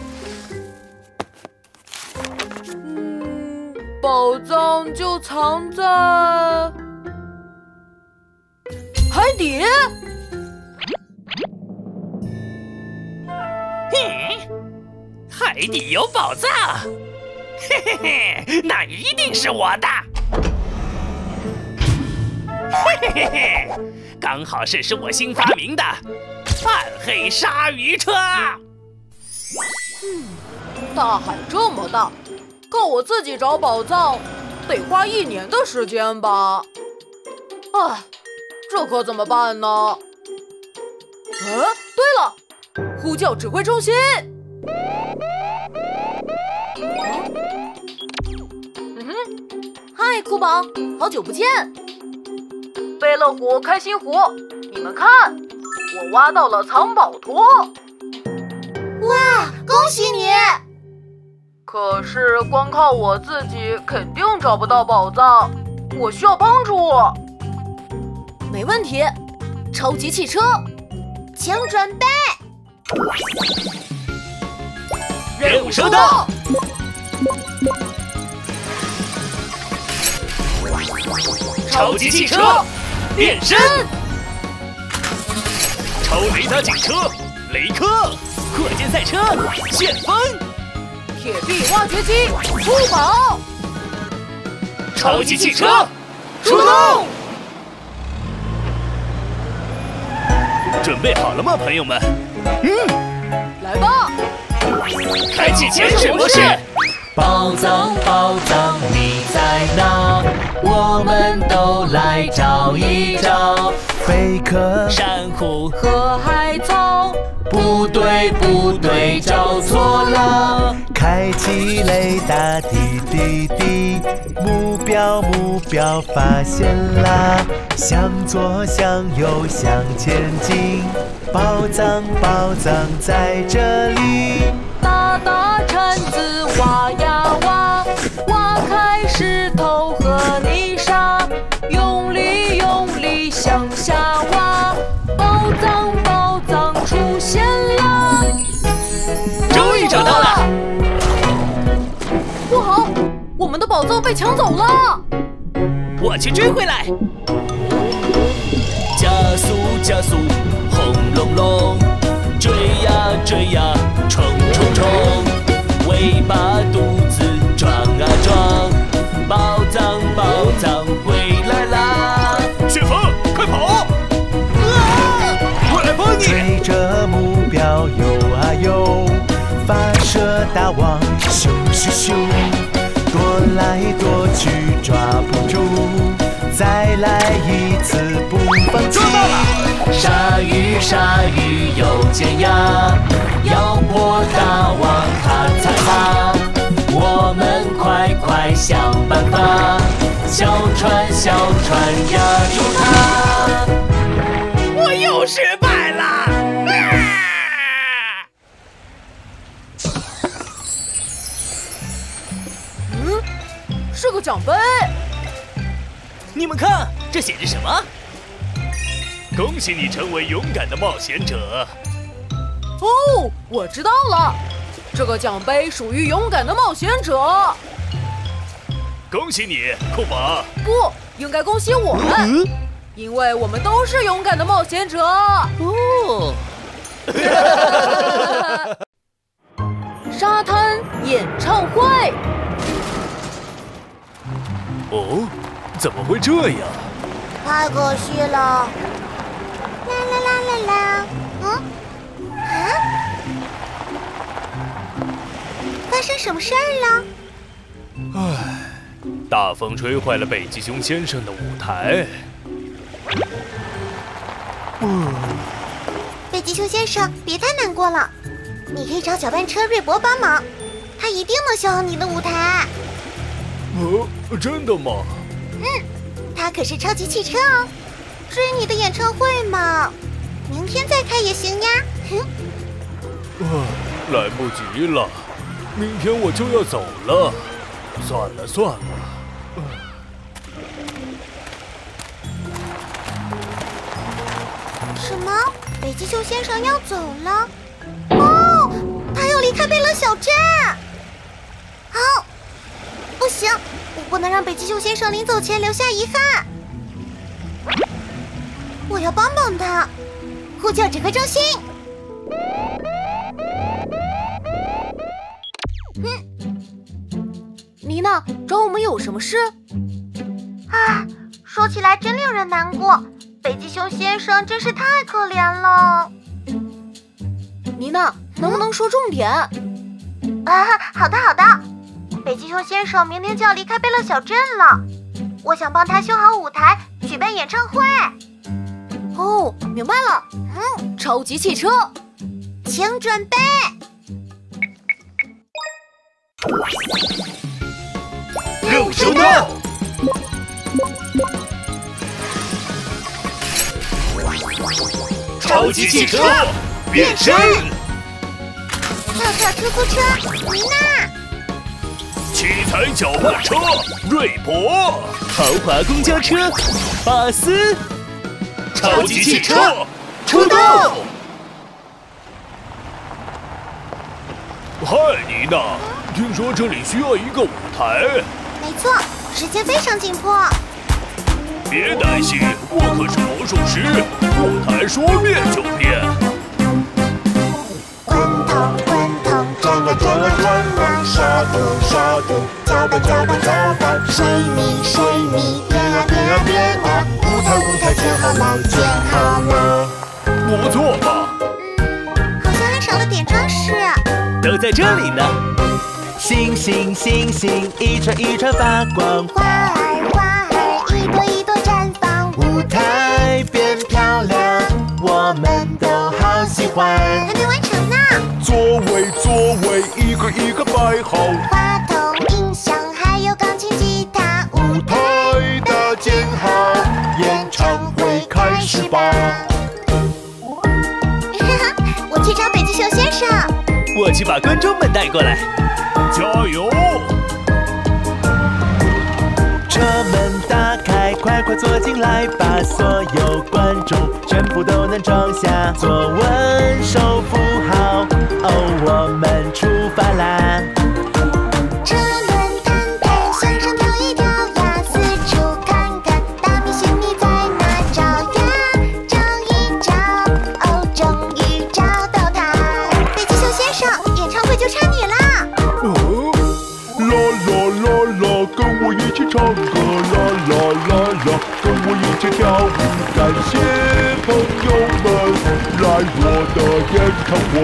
嗯，宝藏就藏在海底。 嘿，海底有宝藏，嘿嘿嘿，那一定是我的。嘿嘿嘿嘿，刚好试试我新发明的暗黑鲨鱼车。 嗯，大海这么大，靠我自己找宝藏，得花一年的时间吧？唉，这可怎么办呢？ 对了，呼叫指挥中心。嗯哼，嗨，酷宝，好久不见。飞乐湖、开心湖，你们看，我挖到了藏宝托。 哇，恭喜你！ 可是光靠我自己肯定找不到宝藏，我需要帮助。没问题，超级汽车， 请准备。 任务收到。超级汽车变身，超雷达警车雷克，火箭赛车旋风， 铁臂挖掘机出宝， 超级汽车出动！准备好了吗，朋友们？ 嗯，来吧！ 开启潜水模式。 宝藏，宝藏，你在哪？我们都来找一找。 贝壳、 珊瑚和海草， 不对，不对，找错了。 开启雷达，滴滴滴，目标，目标发现啦！向左，向右，向前进，宝藏，宝藏在这里。 大大铲子挖呀挖，挖开石头和泥沙，用力用力向下挖，宝藏宝藏出现啦！ 终于找到了！ 不好，我们的宝藏被抢走了！ 我去追回来！加速加速，轰隆隆，追呀追呀，冲冲冲，尾巴肚子撞啊撞，宝藏宝藏回来啦！旋风，快跑！啊！我来帮你！ 追着目标游啊游，发射大网，咻咻咻，躲来躲去抓不住，再来一次不放弃。 鲨鱼，鲨鱼有尖牙，要破大网咔嚓嚓。我们快快想办法，小船小船压住它。 我又失败了！啊！ 嗯，是个奖杯。 你们看，这写着什么？恭喜你成为勇敢的冒险者！ 哦，我知道了，这个奖杯属于勇敢的冒险者。 恭喜你，酷宝！ 不，应该恭喜我们，嗯、因为我们都是勇敢的冒险者。 哦。 沙滩演唱会。 哦，怎么会这样？ 太可惜了。啦啦啦啦啦，嗯，啊，发生什么事儿了？ 唉，大风吹坏了北极熊先生的舞台。 嗯，北极熊先生，别太难过了，你可以找搅拌车瑞博帮忙，他一定能修好你的舞台。 哦，真的吗？ 嗯，他可是超级汽车哦。至于你的演唱会嘛，明天再开也行呀。哼。 啊，来不及了，明天我就要走了。算了算了。呃、 什么？北极熊先生要走了？哦，他要离开贝勒小镇。好，不行，我不能让北极熊先生临走前留下遗憾。我要帮帮他，呼叫指挥中心。 嗯，妮娜，找我们有什么事？ 啊，说起来真令人难过，北极熊先生真是太可怜了。 妮娜，能不能说重点？ 啊，好的好的。北极熊先生明天就要离开贝勒小镇了，我想帮他修好舞台，举办演唱会。 哦，明白了。嗯，超级汽车， 请准备。 六神灯，超级汽车变身， 跳跳出租车，妮娜。 七彩搅拌车，瑞博； 豪华公交车，巴斯； 超级汽车出动！嗨，妮娜，听说这里需要一个舞台。 没错，时间非常紧迫。 别担心，我可是魔术师，舞台说变就变。 滚筒滚筒转啊转啊转啊，刷度刷度，搅拌搅拌搅拌，水泥水泥，变啊变啊变啊，舞台舞台建好了建好了。 不错吧？ 嗯，好像还少了点装饰。 都在这里呢。 星星星星一串一串发光， 花儿花儿一朵一朵绽放， 舞台变漂亮，我们都好喜欢。 还没完成呢。 座位座位一个一个摆好， 话筒音响还有钢琴吉他， 舞台搭建好，演唱会开始吧。 我去找北极熊先生。 我去把观众们带过来。 加油！ 车门打开，快快坐进来吧，所有观众全部都能装下，坐稳，手扶好，哦，我们出发啦！ 车轮弹弹，向上跳一跳呀，四处看看，大明星你在哪找呀？找一找，哦，终于找到他。北极熊先生，演唱会就差你啦！ 啦啦啦啦，跟我一起唱歌，啦啦啦啦，跟我一起跳舞，感谢朋友们来我的演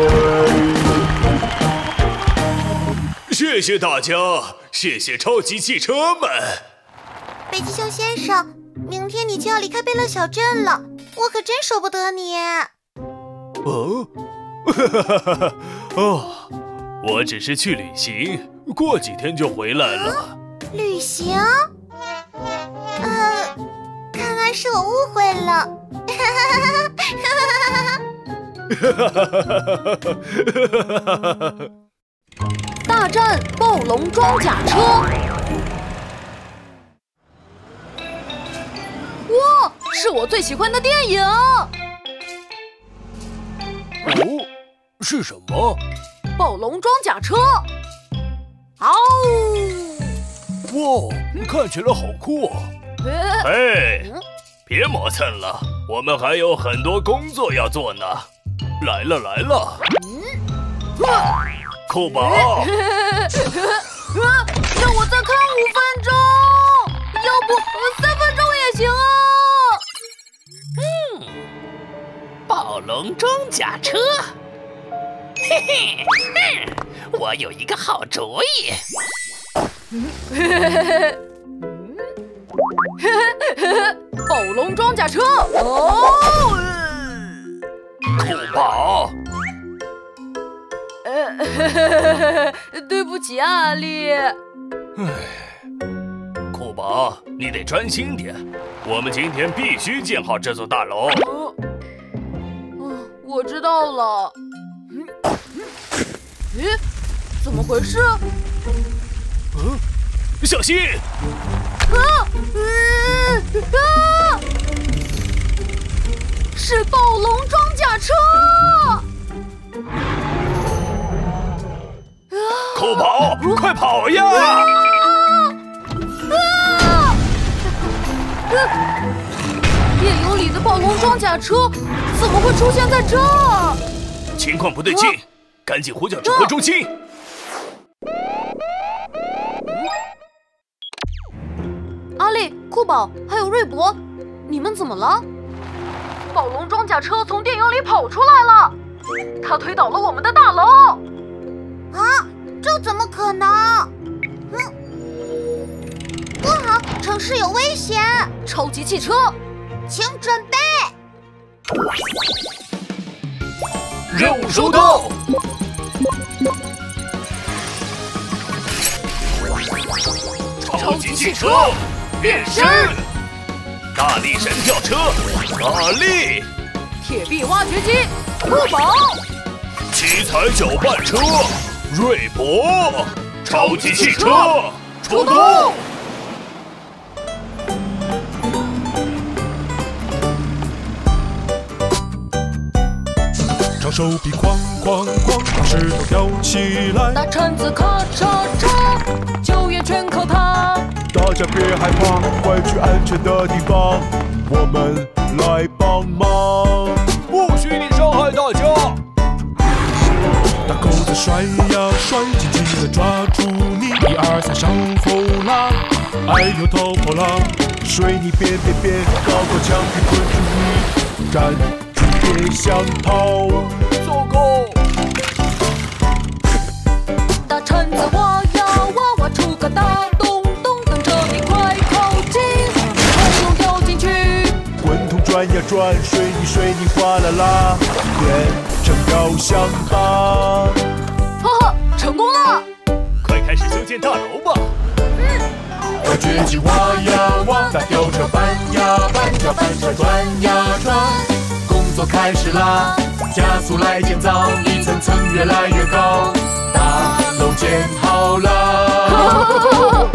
唱会。 谢谢大家，谢谢超级汽车们。 北极熊先生，明天你就要离开贝乐小镇了，我可真舍不得你。 哦，哈哈哈哈！哦，我只是去旅行，过几天就回来了。 旅行？呃，看来是我误会了。 大战暴龙装甲车！哇，是我最喜欢的电影。 哦，是什么？ 暴龙装甲车！嗷！ 哇，看起来好酷啊！哎，别磨蹭了，我们还有很多工作要做呢。来了来了，酷宝！ 让我再看五分钟，要不三分钟也行啊。 嗯，暴龙装甲车。嘿嘿，嗯，我有一个好主意。 暴龙装甲车哦！ 酷宝， 呃，对不起啊，阿丽。 唉，酷宝，你得专心点，我们今天必须建好这座大楼。 嗯，嗯，我知道了。咦，怎么回事？ 嗯，小心！ 啊！嗯啊！是暴龙装甲车！ 酷宝，快跑呀！ 啊！啊！电影里的暴龙装甲车怎么会出现在这儿？ 情况不对劲，赶紧呼叫指挥中心。 阿丽、酷宝还有瑞博，你们怎么了？暴龙装甲车从电影里跑出来了，它推倒了我们的大楼。 啊，这怎么可能？嗯，不好，城市有危险！ 超级汽车， 请准备。 任务收到。超级汽车变身，大力神吊车，大力。 铁臂挖掘机，酷宝。 七彩搅拌车，瑞博。超级汽车出动。 长手臂哐哐哐，把石头挑起来。 大铲子咔嚓嚓，救援全靠它。 大家别害怕，快去安全的地方，我们来帮忙。 不许你伤害大家！ 大狗子甩呀甩，紧紧地抓住你。一二三，上后拉，哎呦逃跑啦！水泥边边边，高高墙壁困住你，站住别想跑。 糟糕！ 大铲子挖呀挖，挖出个大洞洞，等着你快靠近，快龙掉进去。 滚筒转呀转，水泥水泥哗啦啦，变成雕像吧。 哈哈，成功了！ 快开始修建大楼吧。 挖掘机挖呀挖，大吊车搬呀搬，搅拌车转呀转，工作开始啦！加速来建造，一层层越来越高，大楼建好了。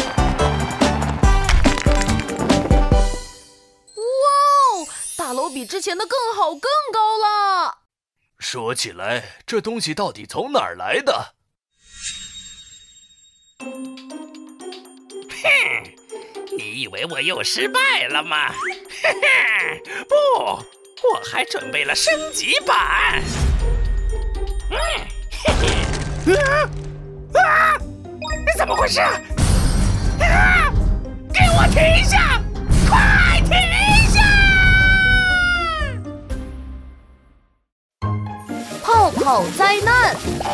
哇哦，大楼比之前的更好更高了。 说起来，这东西到底从哪儿来的？ 哼，你以为我又失败了吗？嘿嘿，不，我还准备了升级版。嗯，嘿嘿，啊啊！怎么回事？啊！给我停下！快停下！ 泡泡灾难。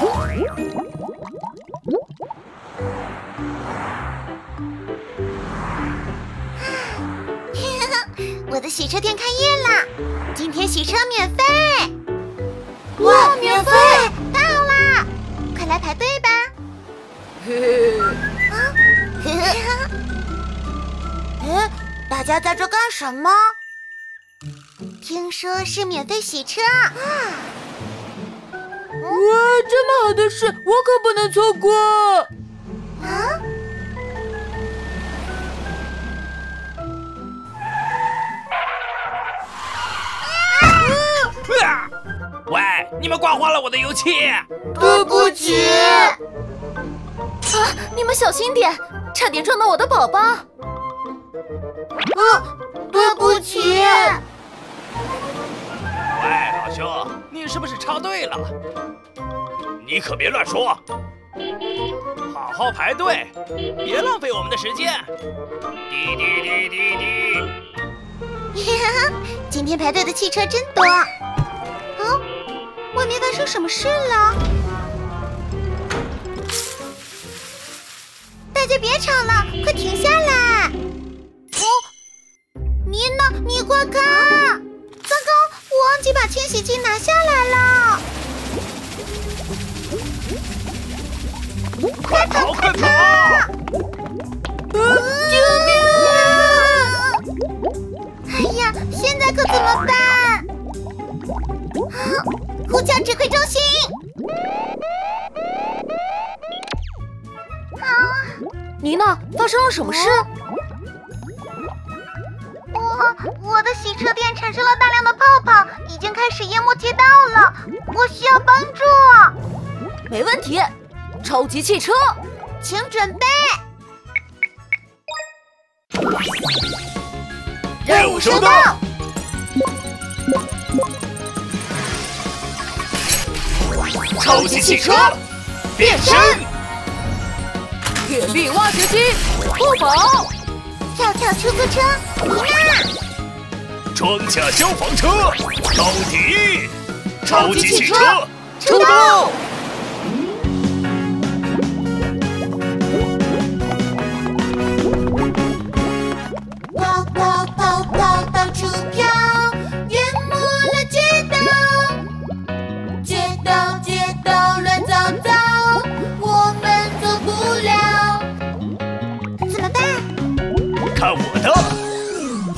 我的洗车店开业啦！今天洗车免费！ 哇，免费！ 太好啦！快来排队吧！ 嘿嘿。 啊，嘿嘿。哎，大家在这干什么？听说是免费洗车啊！ 哇，这么好的事，我可不能错过！ 啊？ 啊！喂，你们刮花了我的油漆！ 对不起。 啊，你们小心点，差点撞到我的宝宝。啊， 对不起。 喂，老兄，你是不是插队了？ 你可别乱说。 好好排队，别浪费我们的时间。滴滴滴滴滴。 今天排队的汽车真多。哦，外面发生什么事了？大家别吵了，快停下来！哦，你呢？你快看！糟糕，我忘记把清洗剂拿下来了。快跑！ 快跑！ 救命啊！哎呀，现在可怎么办？啊！呼叫指挥中心！啊！ 妮娜，发生了什么事？ 我我的洗车店产生了大量的泡泡，已经开始淹没街道了，我需要帮助。 没问题，超级汽车， 请准备。 任务收到。超级汽车变身， 铁臂挖掘机，酷宝， 跳跳出租车，妮娜， 装甲消防车，到底，超级汽车出动！ 跑跑跑跑到处飘，淹没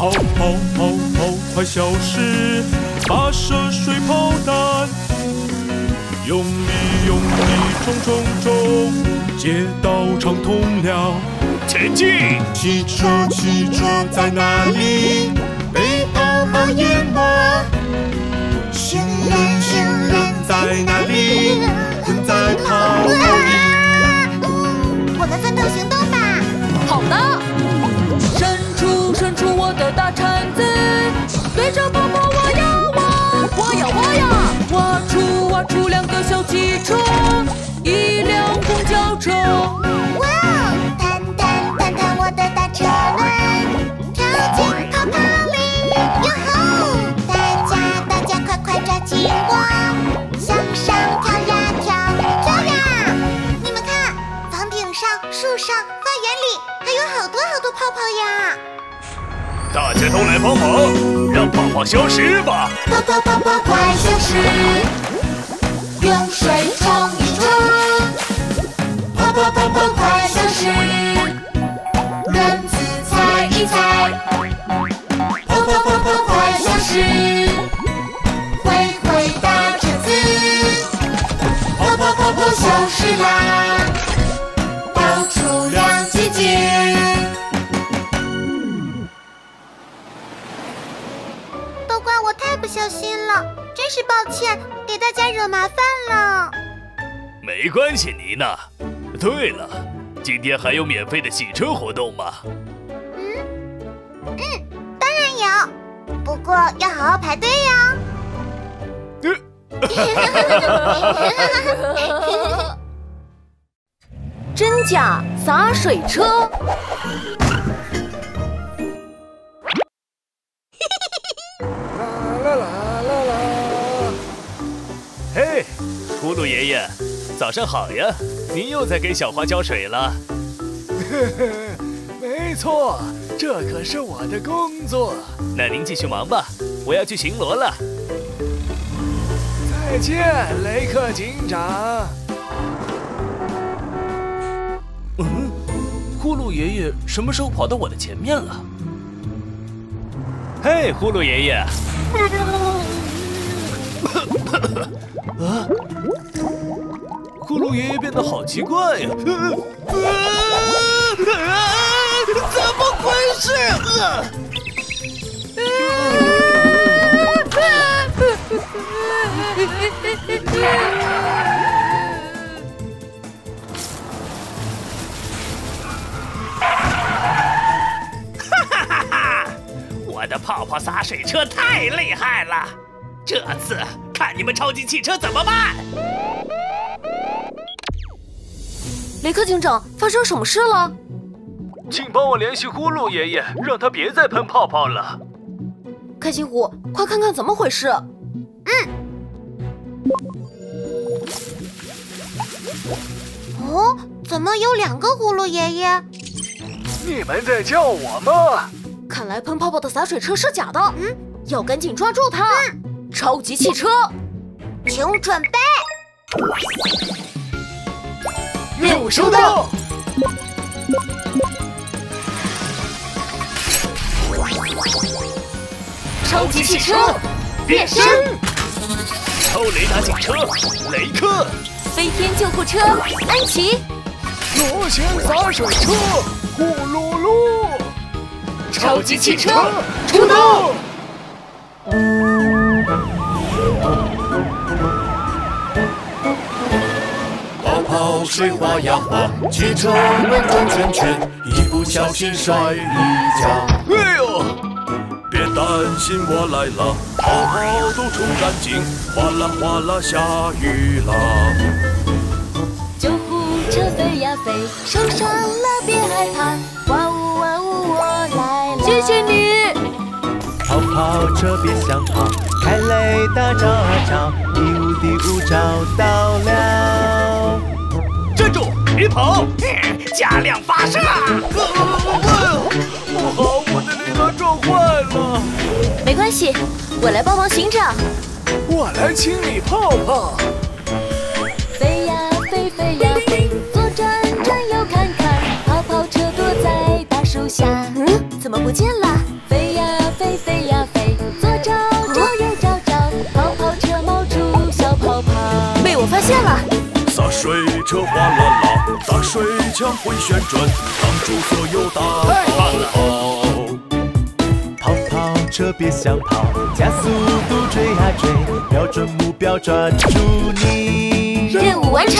跑跑跑跑，快消失！发射水炮弹，用力用力冲冲冲，街道畅通了。 前进！ 汽车汽车在哪里？被泡泡淹没。行人行人在哪里？困在泡泡里。 我们分头行动吧。 好的。伸出伸出我的大铲子，对着泡泡挖呀挖，挖呀挖呀，挖出挖出两个小汽车，一辆公交车。 哇哦！弹弹弹弹我的大车轮，跳进泡泡里，哟吼！大家大家快快抓紧我，向上跳呀跳，跳呀！你们看，房顶上、树上、花园里还有好多好多泡泡呀！ 大家都来帮忙，让泡泡消失吧！ 泡泡泡泡快消失，用水冲一冲。泡泡泡泡快消失，轮子踩一踩。泡泡泡泡快消失，挥挥大铲子。泡泡泡泡消失啦，到处亮晶晶。都怪我太不小心了，真是抱歉，给大家惹麻烦了。 没关系，妮娜。对了，今天还有免费的洗车活动吗？ 嗯嗯，当然有，不过要好好排队哟。 真假洒水车。 嘿，葫芦爷爷，早上好呀！您又在给小花浇水了。 没错，这可是我的工作。 那您继续忙吧，我要去巡逻了。 再见，雷克警长。 嗯，呼噜爷爷什么时候跑到我的前面了？嘿，呼噜爷爷。啊！呼噜爷爷变得好奇怪呀！啊啊、怎么回事？啊！ 哈哈哈哈！我的泡泡洒水车太厉害了，这次看你们超级汽车怎么办！ 雷克警长，发生什么事了？ 请帮我联系呼噜爷爷，让他别再喷泡泡了。 开心虎，快看看怎么回事。 嗯。哦，怎么有两个葫芦爷爷？ 你们在叫我吗？ 看来喷泡泡的洒水车是假的。 嗯， 要赶紧抓住它。嗯，超级汽车， 请准备。 任务收到。 超级汽车变身， 超雷达警车雷克， 飞天救护车安琪， 螺旋洒水车呼噜噜， 超级汽车出动。 泡泡水花呀花，汽车们转圈圈，一不小心摔一跤。 哎呦！ 别担心，我来了，泡泡都冲干净，哗啦哗啦下雨啦。 救护车飞呀飞，受伤了别害怕，哇呜哇呜我来了。 谢谢你。 泡泡车别想跑，开雷达找啊找，第五第五找到了。 站住，别跑！ 嗯，加量发射！ 不好，我的雷达撞坏了。 没关系，我来帮忙寻找。 我来清理泡泡。 飞呀飞，飞呀飞，左转转右看看，泡泡车躲在大树下。 嗯，怎么不见了？ 飞呀大水枪会旋转，挡住所有大泡。 跑跑车别想跑，加速度追啊追，瞄准目标抓住你。 任务完成。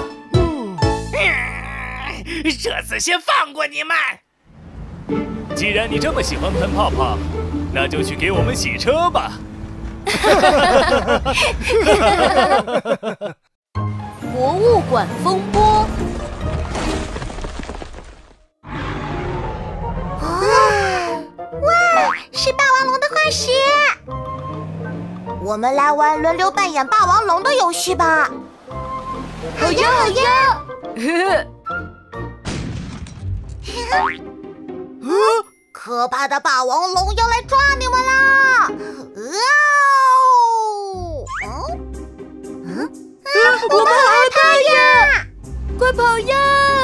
这次先放过你们。 既然你这么喜欢喷泡泡，那就去给我们洗车吧。 博物馆风波。 哇，是霸王龙的化石！我们来玩轮流扮演霸王龙的游戏吧。好呀，好呀。可怕的霸王龙要来抓你们啦！哦，嗯， 我们害怕呀！快跑呀！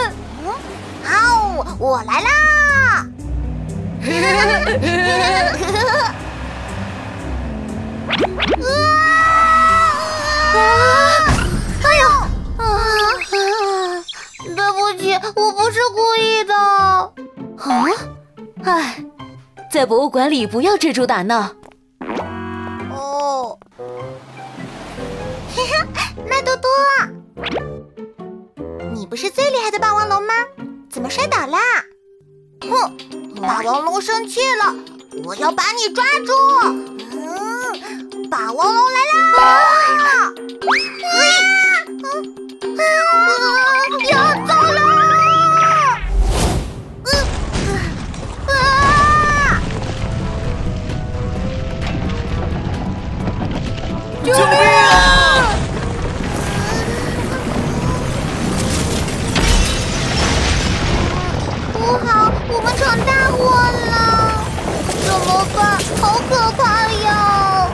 好，我来啦！哎呦！啊！对不起，我不是故意的。 啊！唉，在博物馆里不要追逐打闹。 哦。麦多多，你不是最厉害的霸王龙吗？怎么摔倒啦？哼！霸王龙生气了，我要把你抓住！嗯，霸王龙来啦！嘿！要走了！ 救命啊！ 不好，我们闯大祸了！怎么办？好可怕呀！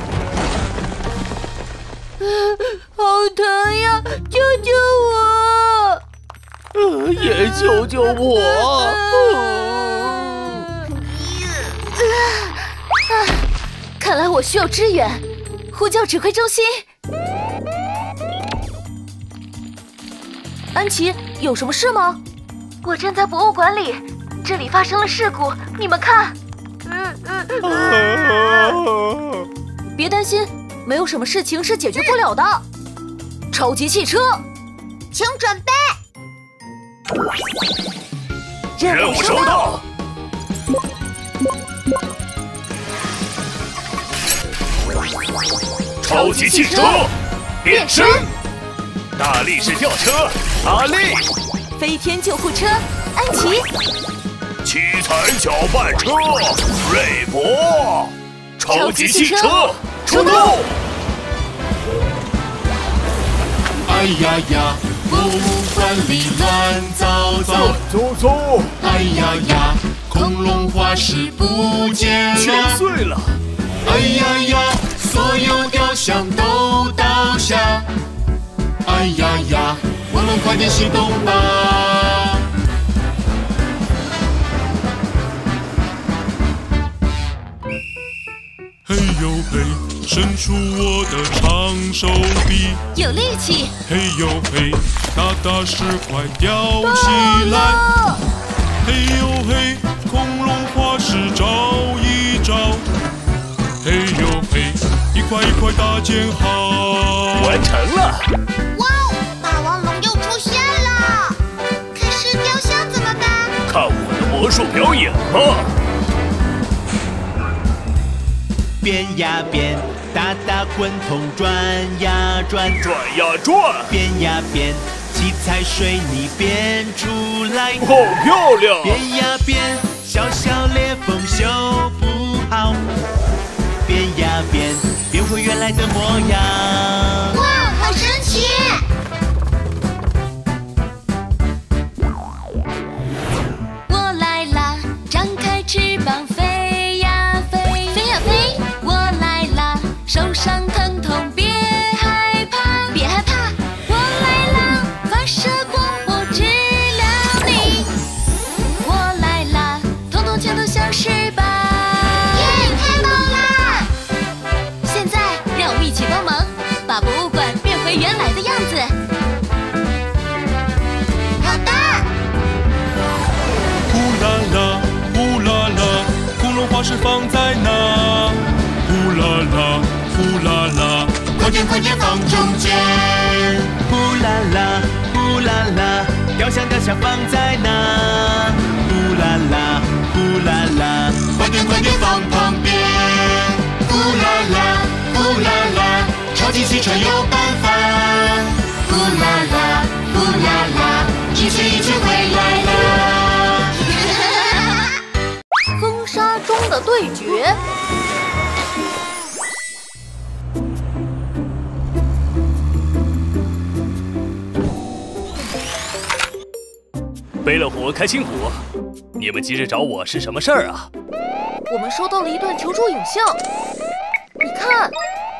好疼呀！救救我！ 呃，也救救我！ 看来我需要支援，呼叫指挥中心。安琪，有什么事吗？我正在博物馆里，这里发生了事故，你们看。别担心，没有什么事情是解决不了的。超级汽车， 请准备。 任务收到。超级汽车变身，大力士吊车阿力， 飞天救护车安琪， 七彩搅拌车瑞博，超级汽车出动！ 哎呀呀，博物馆里乱糟糟， 走走！ 哎呀呀，恐龙化石不见了， 切碎了！ 哎呀呀，所有雕像都倒下！哎呀呀，我们快点行动吧！嘿呦嘿，伸出我的长手臂， 有力气！ 嘿呦嘿，大大石块掉起来！嘿呦嘿，恐龙化石找一找！嘿呦嘿，一块一块搭建好， 完成了！ 哇哦，霸王龙又出现了！可是雕像怎么办？ 看我的魔术表演吧！ 变呀变，大大滚筒转呀转， 转呀转， 变呀变，七彩水泥变出来， 好漂亮！ 变呀变，小小裂缝修不好，变呀变，变回原来的模样。 哇，好神奇！ 我来啦，张开翅膀飞呀飞，飞呀飞。我来啦，受伤疼痛别害怕，别害怕。我来啦，发射光波治疗你。我来啦，统统全都消失吧。 耶，太棒啦！ 现在让我们一起帮忙。 点快点放中间。 呼啦啦，呼啦啦，雕像雕像放在哪？呼啦啦，呼啦啦， 快点快点放旁边。呼啦啦，呼啦啦，超级汽车有办法。呼啦啦，呼啦啦，一切一切回来了。 风沙中的对决。 飞了虎、开心虎，你们急着找我是什么事儿啊？ 我们收到了一段求助影像，你看。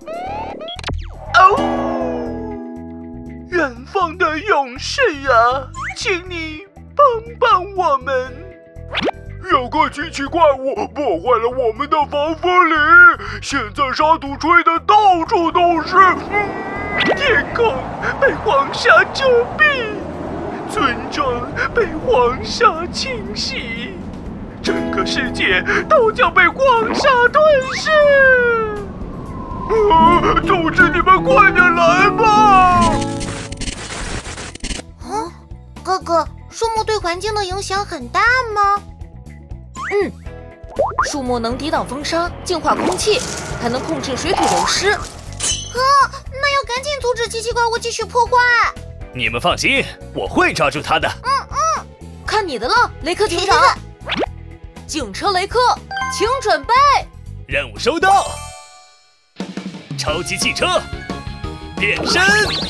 哦，远方的勇士啊，请你帮帮我们！有个奇奇怪物破坏了我们的防风林，现在沙土吹得到处都是，嗯、天空被黄沙遮蔽。村庄被黄沙侵袭，整个世界都将被黄沙吞噬。啊！总之你们快点来吧！ 啊，哥哥，树木对环境的影响很大吗？ 嗯，树木能抵挡风沙，净化空气，还能控制水土流失。 哥，那要赶紧阻止奇奇怪物继续破坏。 你们放心，我会抓住他的。 嗯嗯， 看你的了，雷克警长。警车雷克，请准备。 任务收到。超级汽车，变身。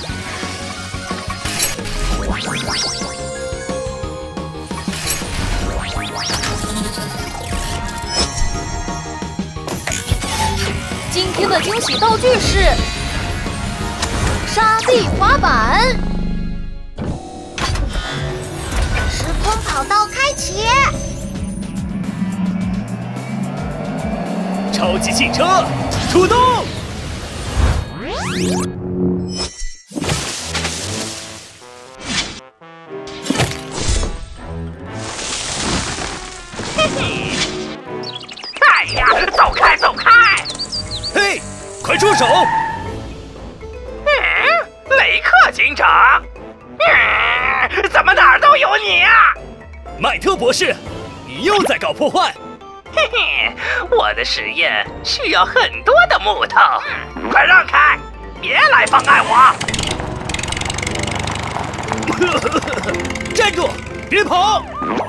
今天的惊喜道具是沙地滑板。 时空跑道开启。 超级汽车出动。 嘿嘿！哎呀，走开，走开！ 嘿，快住手！ 嗯，雷克警长，嗯，怎么哪儿都有你啊？ 麦特博士，你又在搞破坏！ 嘿嘿，我的实验需要很多的木头，嗯、快让开，别来妨碍我！ 站住，别跑！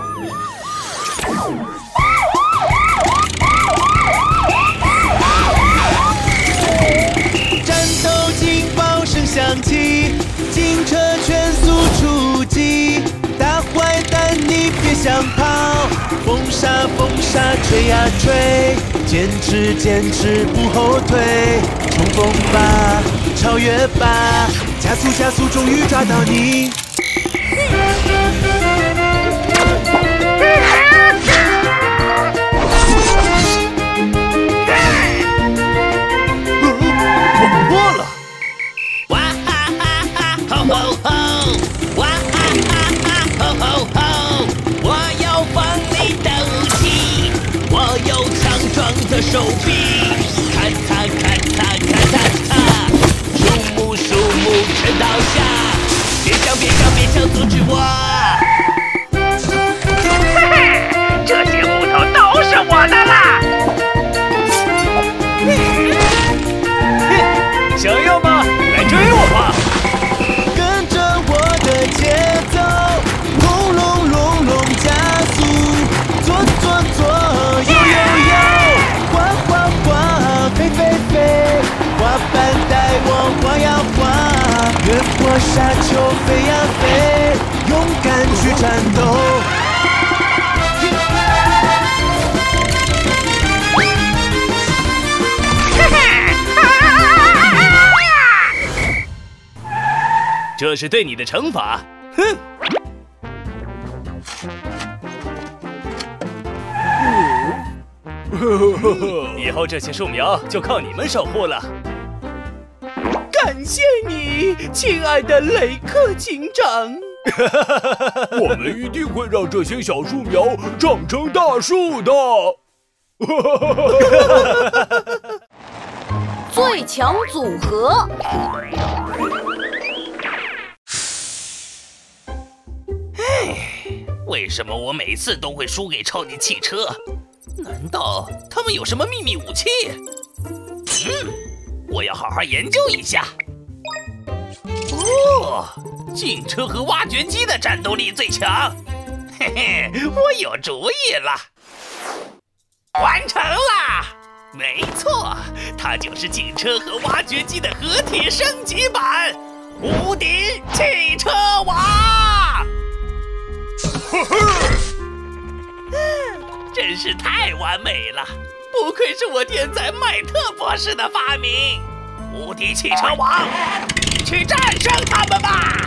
战斗警报声响起，警车全速出击，大坏蛋你别想跑，风沙风沙吹呀吹，坚持坚持不后退，冲锋吧，超越吧，加速加速，终于抓到你。 忘了。 哇哈哈哈，吼吼吼！哇哈哈哈，吼吼吼！我要放你斗气，我有强壮的手臂，咔嚓咔嚓咔嚓嚓，树木树木全倒下，别想别想别想阻止我！嘿嘿，这些木头都是我的啦！ 想要吗？来追我吧！ 跟着我的节奏，隆隆隆隆加速，左左左，右右右，滑滑滑，飞飞飞，滑板带我滑呀滑，越过沙丘飞呀飞，勇敢去战斗。 这是对你的惩罚，哼！以后这些树苗就靠你们守护了。 感谢你，亲爱的雷克警长。 我们一定会让这些小树苗长成大树的。 最强组合。 唉，为什么我每次都会输给超级汽车？难道他们有什么秘密武器？嗯，我要好好研究一下。哦，警车和挖掘机的战斗力最强。嘿嘿，我有主意了。完成啦！没错，它就是警车和挖掘机的合体升级版——无敌汽车王！ 呵呵， 真是太完美了，不愧是我天才麦特博士的发明。无敌汽车王，去战胜他们吧！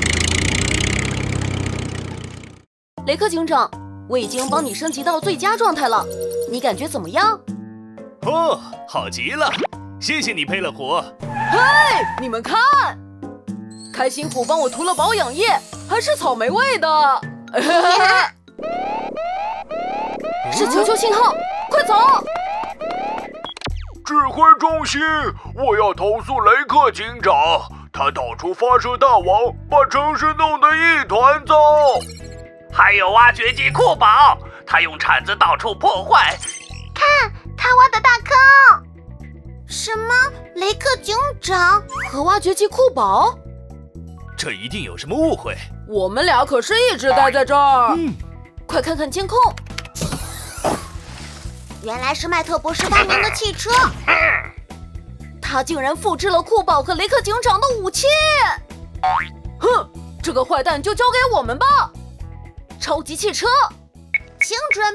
雷克警长，我已经帮你升级到最佳状态了，你感觉怎么样？ 哦，好极了，谢谢你，佩勒虎。 嘿，你们看，开心虎帮我涂了保养液，还是草莓味的。是求救信号，快走！ 指挥中心，我要投诉雷克警长，他到处发射弹网，把城市弄得一团糟。 还有挖掘机库宝，他用铲子到处破坏。 看，他挖的大坑。什么？雷克警长和挖掘机库宝？ 这一定有什么误会。 我们俩可是一直待在这儿。 嗯， 快看看监控。 原来是麦特博士发明的汽车。 他竟然复制了库宝和雷克警长的武器。哼，这个坏蛋就交给我们吧。超级汽车， 请准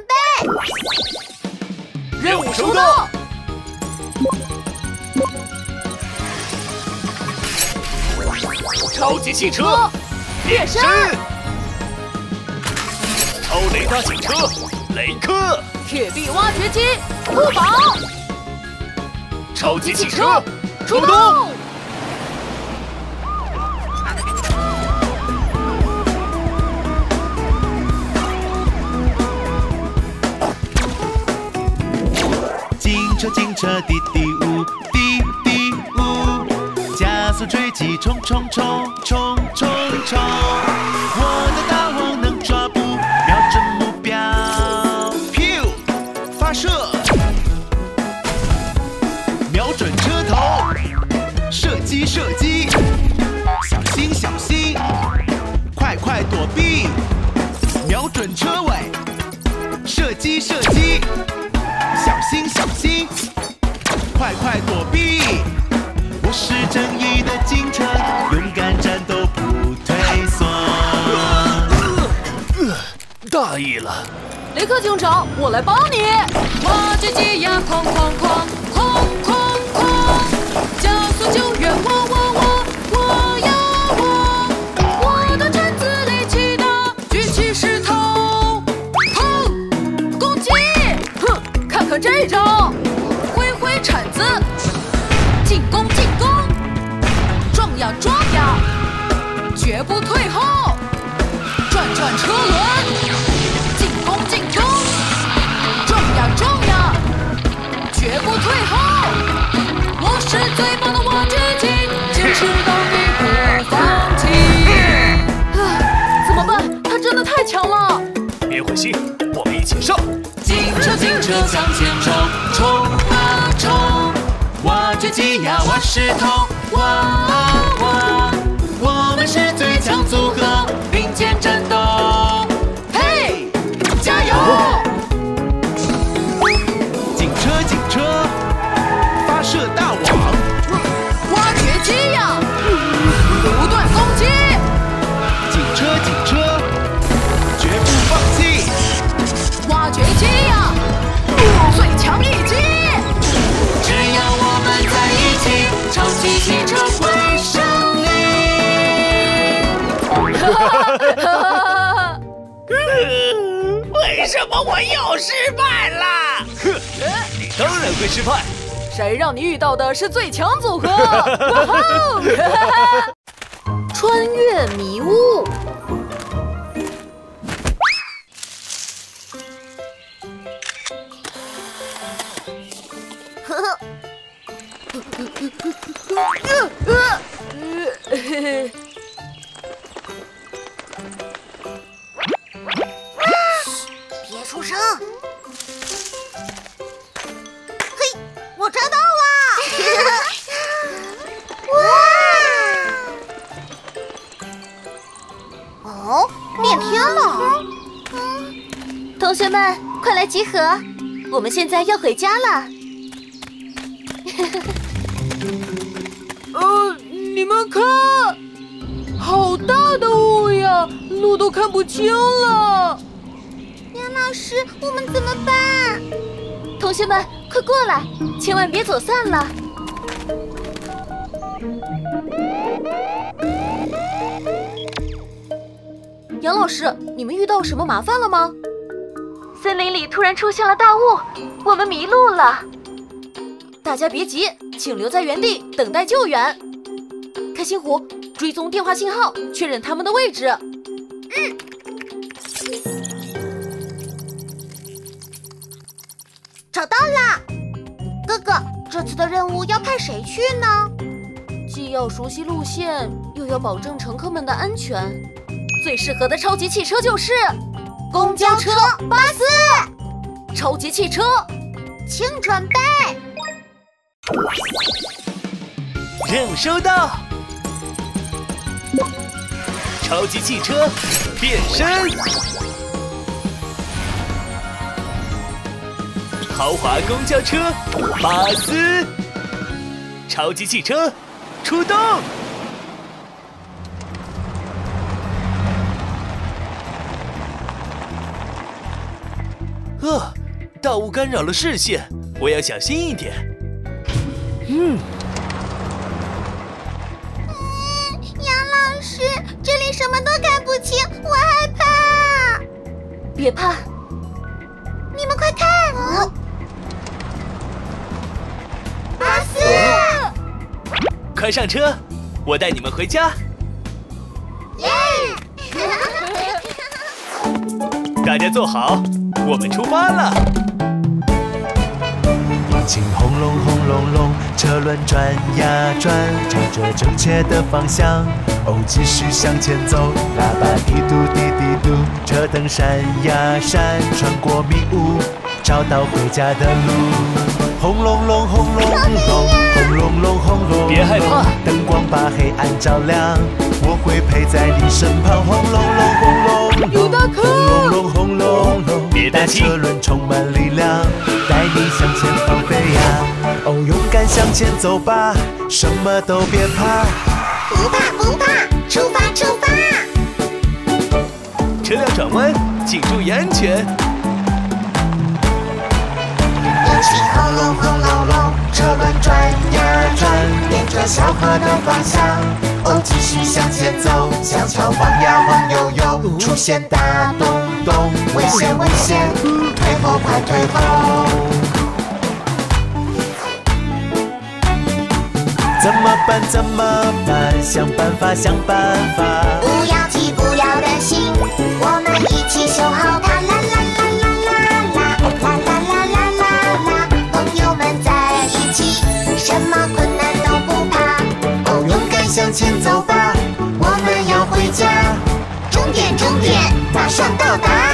备。 任务收到。 超级汽车变身，超雷达警车雷克， 铁臂挖掘机库宝， 超级汽车出动。 警车警车滴滴呜，滴滴呜，加速追击，冲冲冲冲冲冲！我的大网能抓捕，瞄准目标，咻，发射，瞄准车头，射击射击，小心小心，快快躲避，瞄准车尾，射击射击。小心小心，快快躲避！我是正义的警车，勇敢战斗不退缩。 呃、大意了， 雷克警长，我来帮你！挖掘机呀，哐哐哐哐哐哐，加速救援，我我我我呀我，我的铲子力气大，举起石头，砰，攻击！哼。看看这招，挥挥铲子，进攻进攻，撞呀撞呀，绝不退后，转转车轮，进攻进攻，撞呀撞呀，绝不退后。我是最棒的挖掘机，坚持到底不放弃。啊，怎么办？他真的太强了！ 别灰心，我们一起上！ 警车警车向前冲，冲啊冲！挖掘机呀挖石头，挖啊挖！我们是最强组合，并肩战斗。嘿，加油！警车警车，发射大网！ 挖掘机呀，不断攻击！ 警车警车，绝不放弃！ 挖掘机呀，最强一击！ 只要我们在一起，超级汽车会胜利。 为什么我又失败了？ 哼，你当然会失败。 谁让你遇到的是最强组合？哇吼！穿越迷雾。 嘿嘿。 别出声！嘿，我找到了！哇！哦，变天了！ 同学们，快来集合，我们现在要回家了。 呃，你们看，好大的雾呀，路都看不清了。 杨老师，我们怎么办？ 同学们，快过来，千万别走散了。 杨老师，你们遇到什么麻烦了吗？ 森林里突然出现了大雾，我们迷路了。 大家别急，请留在原地等待救援。开心果，追踪电话信号，确认他们的位置。 嗯。找到了，哥哥，这次的任务要派谁去呢？ 既要熟悉路线，又要保证乘客们的安全，最适合的超级汽车就是公交车巴士。 超级汽车， 请准备。 任务收到。超级汽车变身。豪华公交车巴斯，超级汽车出动！呃，大雾干扰了视线，我要小心一点。嗯。 嗯，杨老师，这里什么都看不清，我害怕。 别怕， 你们快看！哦巴士， 快上车，我带你们回家。 耶！ 大家坐好，我们出发了。 引擎轰隆轰隆隆，车轮转呀转，朝着正确的方向，哦，继续向前走。喇叭滴嘟滴滴嘟，车灯闪呀闪，穿过迷雾，找到回家的路。轰隆隆轰隆隆，轰隆隆轰隆隆， 别害怕， 灯光把黑暗照亮，我会陪在你身旁。轰隆隆轰隆隆， 有大坑！ 轰隆隆轰隆隆， 别担心， 车轮充满力量，带你向前方飞呀！哦，勇敢向前走吧，什么都别怕。 不怕不怕，出发出发！ 车辆转弯，请注意安全。 引擎轰隆轰隆隆，车轮转呀转，沿着小河的方向，哦，继续向前走，小桥晃呀晃悠悠，出现大洞洞，危险危险，退后快退后。怎么办？怎么办？想办法，想办法。 不要急，不要担心，我们一起修好它。啦啦啦啦啦啦啦啦啦啦啦啦，朋友们在一起，什么困难都不怕。 哦，勇敢向前走吧，我们要回家。 终点，终点，马上到达。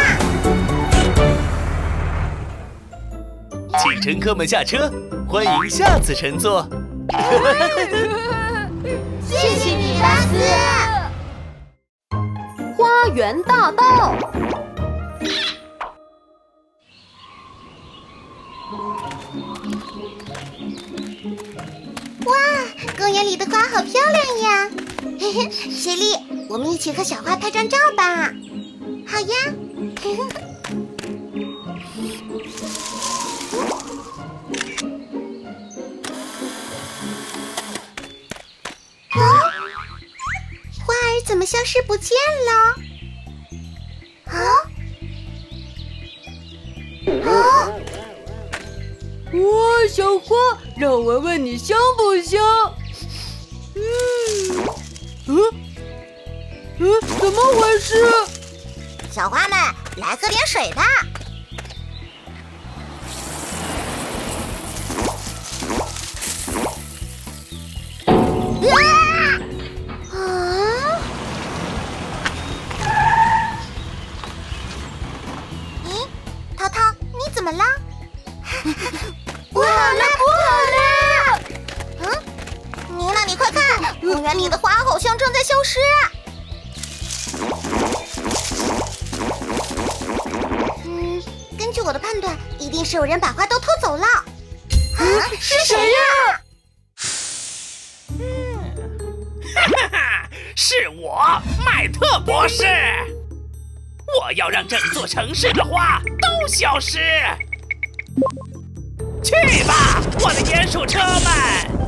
请乘客们下车，欢迎下次乘坐。 谢谢你，巴斯。 花园大道。 哇，公园里的花好漂亮呀！嘿嘿，雪莉，我们一起和小花拍张照吧。好呀。嘿嘿啊！花儿怎么消失不见了？啊？啊！ 哇，小花，让我闻闻你香不香？嗯，嗯，嗯，怎么回事？ 小花们，来喝点水吧。啊！啊！ 公园里的花好像正在消失。嗯，根据我的判断，一定是有人把花都偷走了。啊，是谁呀？ 嗯，哈哈，是我，麦特博士。我要让整座城市的花都消失。去吧，我的鼹鼠车们！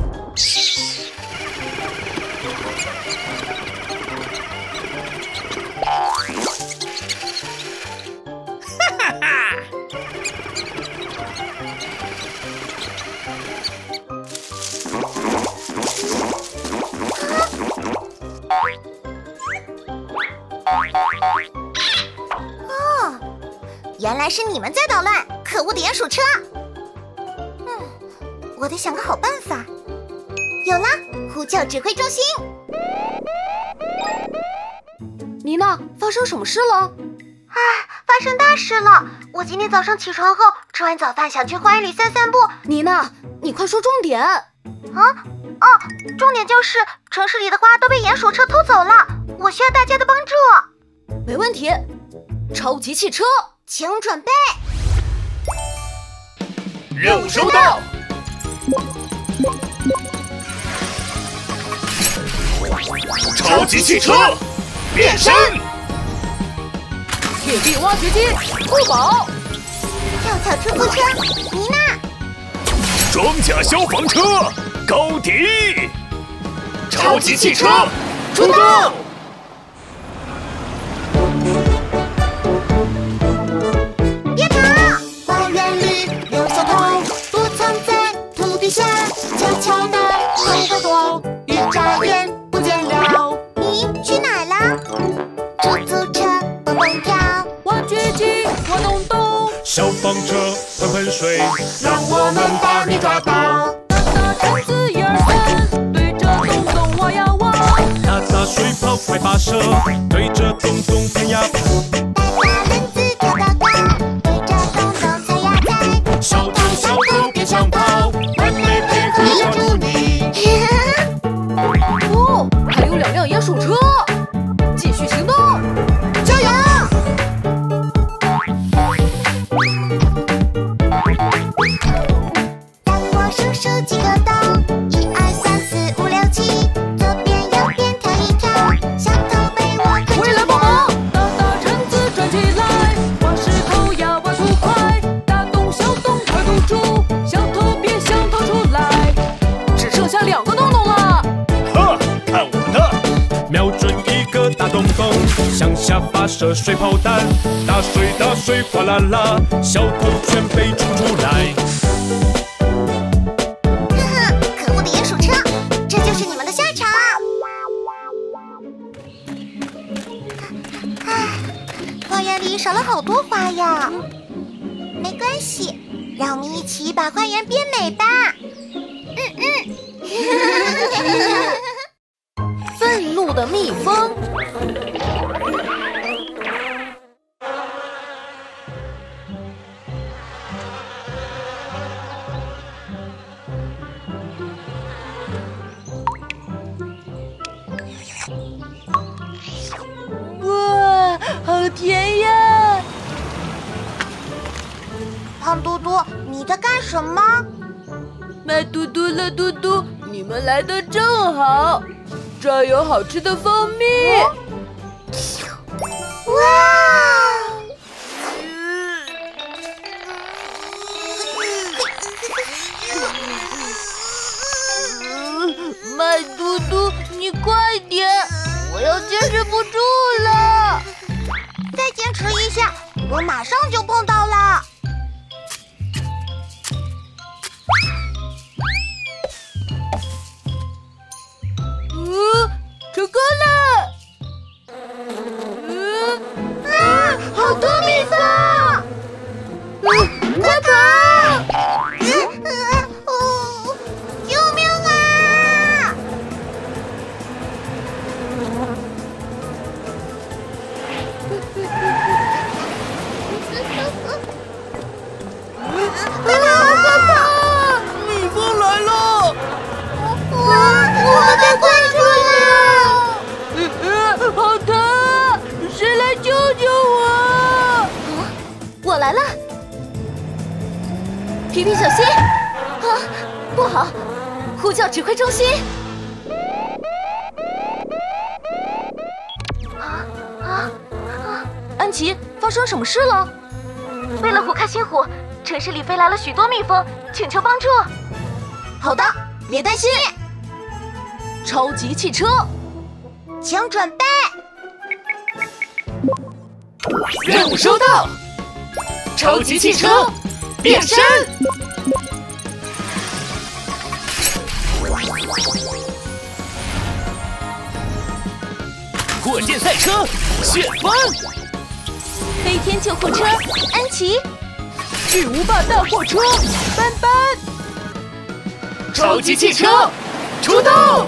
哈哈哈！ 哦，原来是你们在捣乱！可恶的鼹鼠车！嗯，我得想个好办法。有了，呼叫指挥中心。 妮娜，发生什么事了？ 唉，发生大事了！我今天早上起床后，吃完早饭想去花园里散散步。 妮娜，你快说重点！啊， 哦，重点就是城市里的花都被鼹鼠车偷走了，我需要大家的帮助。 没问题，超级汽车， 请准备。 任务收到。超级汽车变身。 铁臂挖掘机，酷宝。 跳跳出租车，妮娜。 装甲消防车，高迪。超级汽车出动。 别跑！ 花园里有小偷，躲藏在土地下，悄悄地偷个躲，一眨眼不见了。 你去哪儿了？出租车蹦蹦跳， 挖掘机挖洞洞， 消防车喷喷水， 让我们把你抓到。 大大铲子一二三，对着洞洞挖呀挖。 大大水泡快发射，对着洞洞喷呀喷。 大大轮子跳高高，对着洞洞踩呀踩。 小偷小偷别想跑，完美配合抓住你。 哦，还有两辆鼹鼠车，继续行动， 加油！让我数数几个洞，一二三四五六七，左边右边跳一跳，小偷被我看我也来帮忙。大大铲子转起来，挖石头呀挖出快，大洞小洞快堵住，小偷别想逃出来。只剩下两个洞洞了。 哈，看我的！ 瞄准一个大洞洞，向下发射水炮弹，大水大水哗啦啦，小偷全被冲出来。 呵呵，可恶的鼹鼠车，这就是你们的下场！唉，花园里少了好多花呀。没关系，让我们一起把花园变美吧。嗯嗯。 愤怒的蜜蜂。哇，好甜呀！ 胖嘟嘟，你在干什么？ 卖嘟嘟了，嘟嘟，你们来的正好，这儿有好吃的蜂蜜。 哇！ 卖嘟嘟，你快点，我要坚持不住了。 再坚持一下，我马上就碰到了。 嗯，成功了！嗯， 啊，好多蜜蜂！嗯，快跑！嗯呃哦，救命啊！快跑！快跑！ 蜜蜂来了！ 我我们被困住了！ 校指挥中心。啊啊啊！安琪，发生什么事了？为了虎开心虎，城市里飞来了许多蜜蜂，请求帮助。 好的，别担心。 超级汽车， 请准备。 任务收到。超级汽车变身。火箭赛车旋风。 飞天救护车安琪。巨无霸大货车斑斑。 超级汽车出动。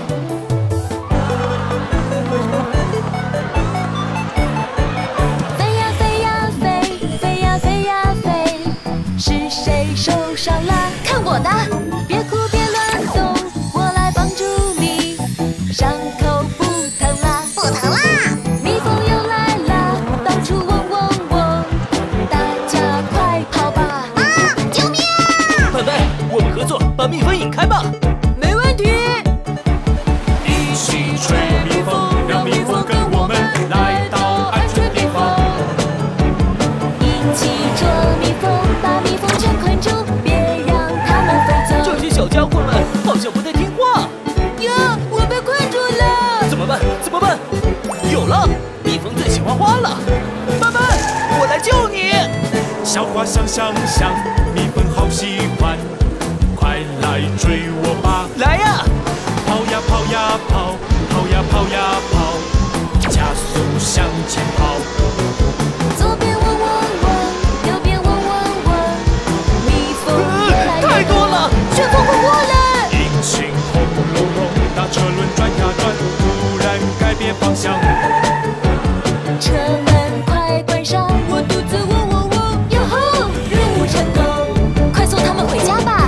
飞呀飞呀飞，飞呀飞呀飞，是谁受伤了？ 看我的！ 别哭别乱动，我来帮助你，伤口不疼啦， 不疼啦！ 蜜蜂又来啦，到处嗡嗡嗡，大家快跑吧！ 啊！救命！ 斑斑，我们合作把蜜蜂引开吧。 没问题。 一起吹蜜蜂，让蜜蜂跟我们来到安全地方。 一起捉蜜蜂，把蜜蜂全困住，别让它们飞走。 这些小家伙们好像不太听话。 呀，我被困住了！ 怎么办？怎么办？有了，蜜蜂最喜欢花了。斑斑，我来救你。 小花香香香，蜜蜂好喜欢，快来追我吧！ 来呀！ 跑呀跑呀跑，跑呀跑呀跑，加速向前跑。 左边嗡嗡嗡，右边嗡嗡嗡，蜜蜂越来越太多了， 旋风快过来！ 引擎轰隆隆，大车轮转呀转，突然改变方向。 车门快关上，我肚子嗡嗡嗡，哟吼，任务成功， 快送他们回家吧！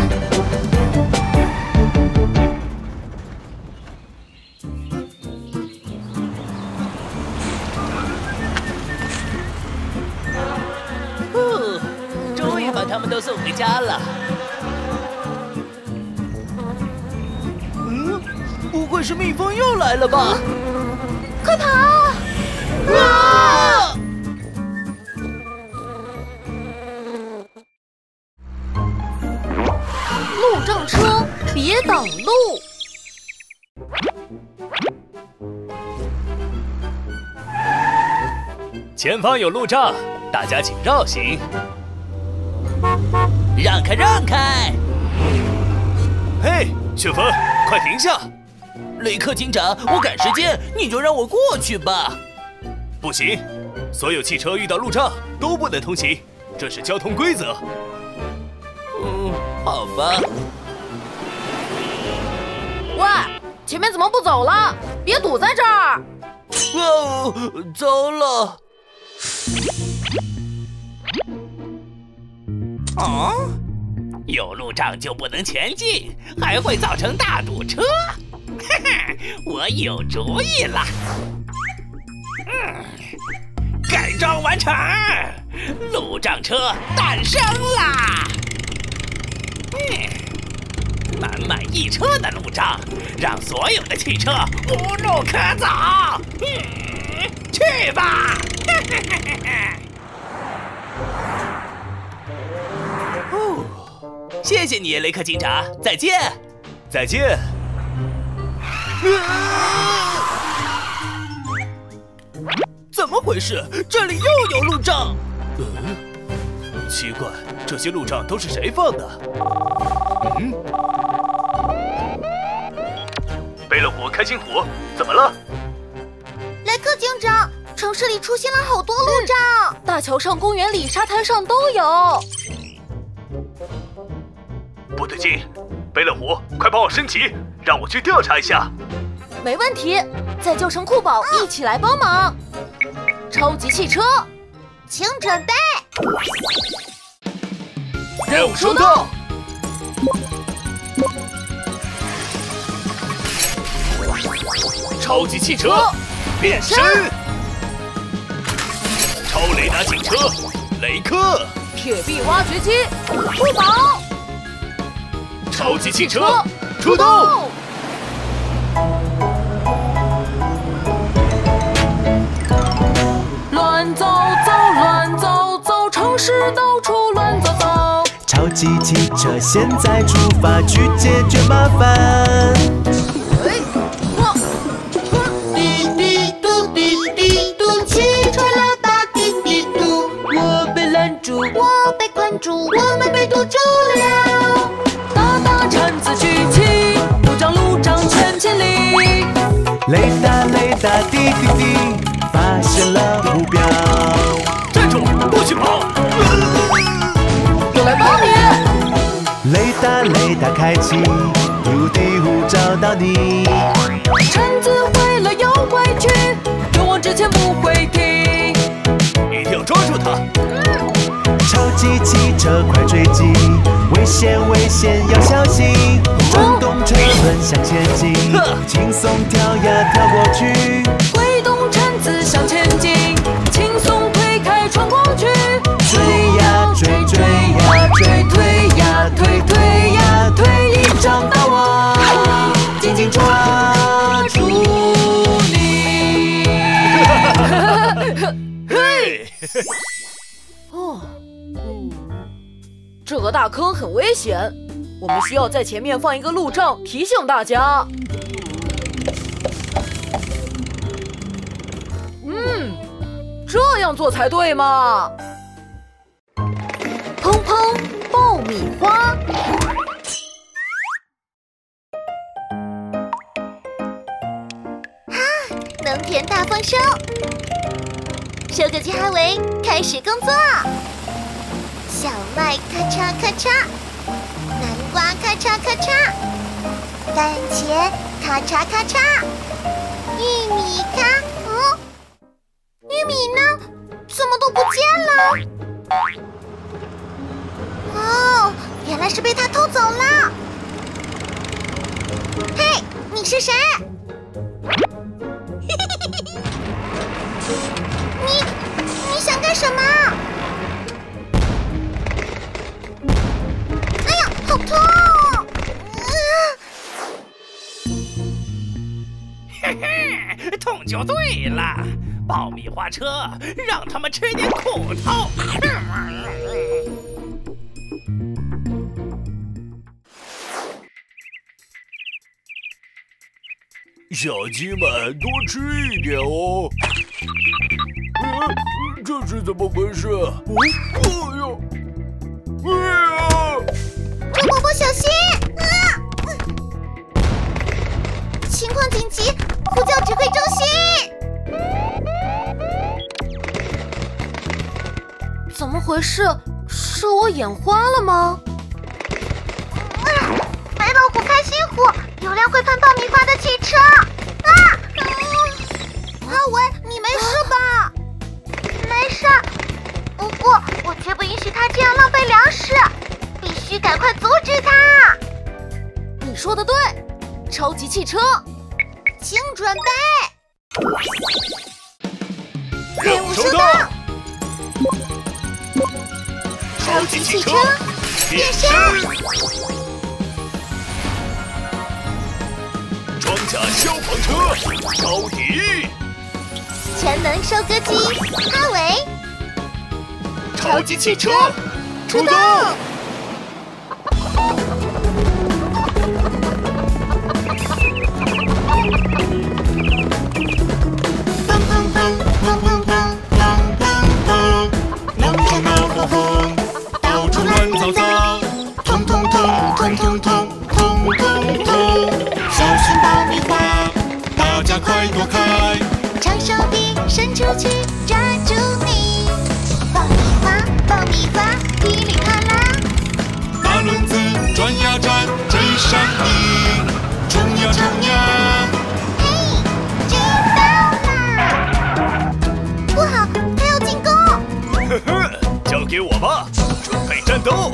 呼，终于把他们都送回家了。嗯，不会是蜜蜂又来了吧？ 快跑！ 啊！ 路障车，别挡路！ 前方有路障，大家请绕行。 让开，让开！ 嘿，旋风，快停下！ 雷克警长，我赶时间，你就让我过去吧。 不行，所有汽车遇到路障都不能通行，这是交通规则。 嗯，好吧。 喂，前面怎么不走了？别堵在这儿！ 哦，糟了！哦，有路障就不能前进，还会造成大堵车。哈哈，我有主意了。嗯，改装完成，路障车诞生啦！嗯，满满一车的路障，让所有的汽车无路可走。嗯，去吧！哦，谢谢你，雷克警长，再见。 再见。 怎么回事？这里又有路障。 嗯，奇怪，这些路障都是谁放的？嗯，贝勒虎、开心虎，怎么了？ 雷克警长，城市里出现了好多路障， 嗯、大桥上、公园里、沙滩上都有。 不对劲，贝勒虎，快帮我升级，让我去调查一下。 没问题，再叫上酷宝、嗯、一起来帮忙。超级汽车， 请准备。 任务收到。超级汽车变身。超雷达警车雷克。 铁臂挖掘机酷宝。 超级汽车出动。 级汽车现在出发去解决麻烦。 哎，我，滴滴嘟滴滴嘟，汽车喇叭滴滴嘟， 我被拦住， 我被困住，我们被堵住了。 大大铲子举起，路障路障全清理。 雷达雷达滴滴滴，发现了目标。 站住，不许跑！ 我来帮你。 雷达雷达开启，目的物找到你。 铲子回了又回去，勇往直前不会停。 一定要抓住它！ 超级汽车快追击，危险危险要小心。转动车轮向前进，轻松跳呀跳过去。 挥动铲子向前进，轻松推开穿过去。 追呀追追呀追，推呀推推呀推，一找到我，紧紧抓住你。 嘿， 哦，嗯，这个大坑很危险，我们需要在前面放一个路障，提醒大家。嗯，这样做才对嘛。 砰砰爆米花，哈，农田大丰收。收割机哈维开始工作，小麦咔嚓咔嚓，南瓜咔嚓咔嚓，番茄咔嚓咔嚓，玉米咔……嗯，玉米呢？怎么都不见了？哦，原来是被他偷走了。嘿，你是谁？你你想干什么？哎呀，好痛！ 嘿嘿，痛就对了。爆米花车，让他们吃点苦头。 小鸡们多吃一点哦。嗯，这是怎么回事？哦，哎呦，哎呀！ 猪伯伯小心！啊！情况紧急，呼叫指挥中心！ 怎么回事？是我眼花了吗？ 啊！白老虎开心虎，有辆会喷爆米花的汽车！啊！嗯、阿维，你没事吧？没事。不过我绝不允许他这样浪费粮食，必须赶快阻止他。 你说的对，超级汽车， 请准备， 任务收到。 超级汽车变身， 装甲消防车超体， 全能收割机哈维， 超级汽车出动！ 砰砰砰砰砰砰砰砰砰，农场闹哄哄，到处乱糟糟，通通通通通通通通通，小心爆米花，大家快躲开！ 长手臂伸出去抓住你，爆米花爆米花噼里啪啦， 大轮子转呀转追上你，冲呀冲呀！ 嘿，追到啦！不好，他要进攻！ 呵呵，交给我吧，准备战斗！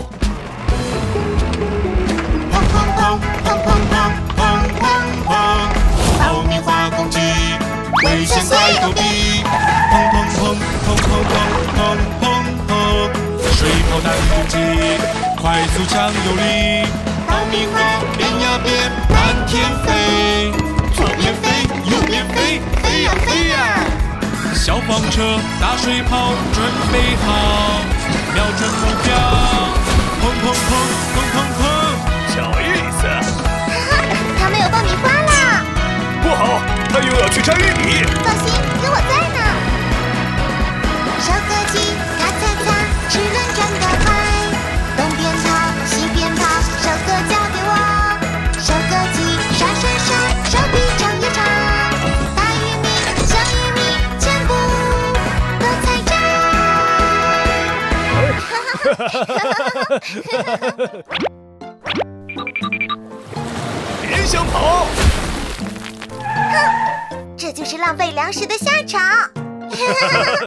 砰砰砰砰砰砰砰砰砰，爆米花攻击，危险快躲避！砰砰砰砰砰砰砰砰，水炮弹攻击，快速强有力，爆米花变呀变，满天飞，左边飞，右边飞，飞呀飞呀！消防车、大水炮准备好，瞄准目标。 砰砰砰砰砰砰！ 小意思。 他没有爆米花啦！ 不好，他又要去摘玉米。 放心，有我在呢。收割机咔嚓嚓，齿轮转得快，东边跑西边跑，收割交给我。收割机刷刷刷，手臂长又长，大玉米小玉米全部都采摘。 别想跑！ 哼，这就是浪费粮食的下场。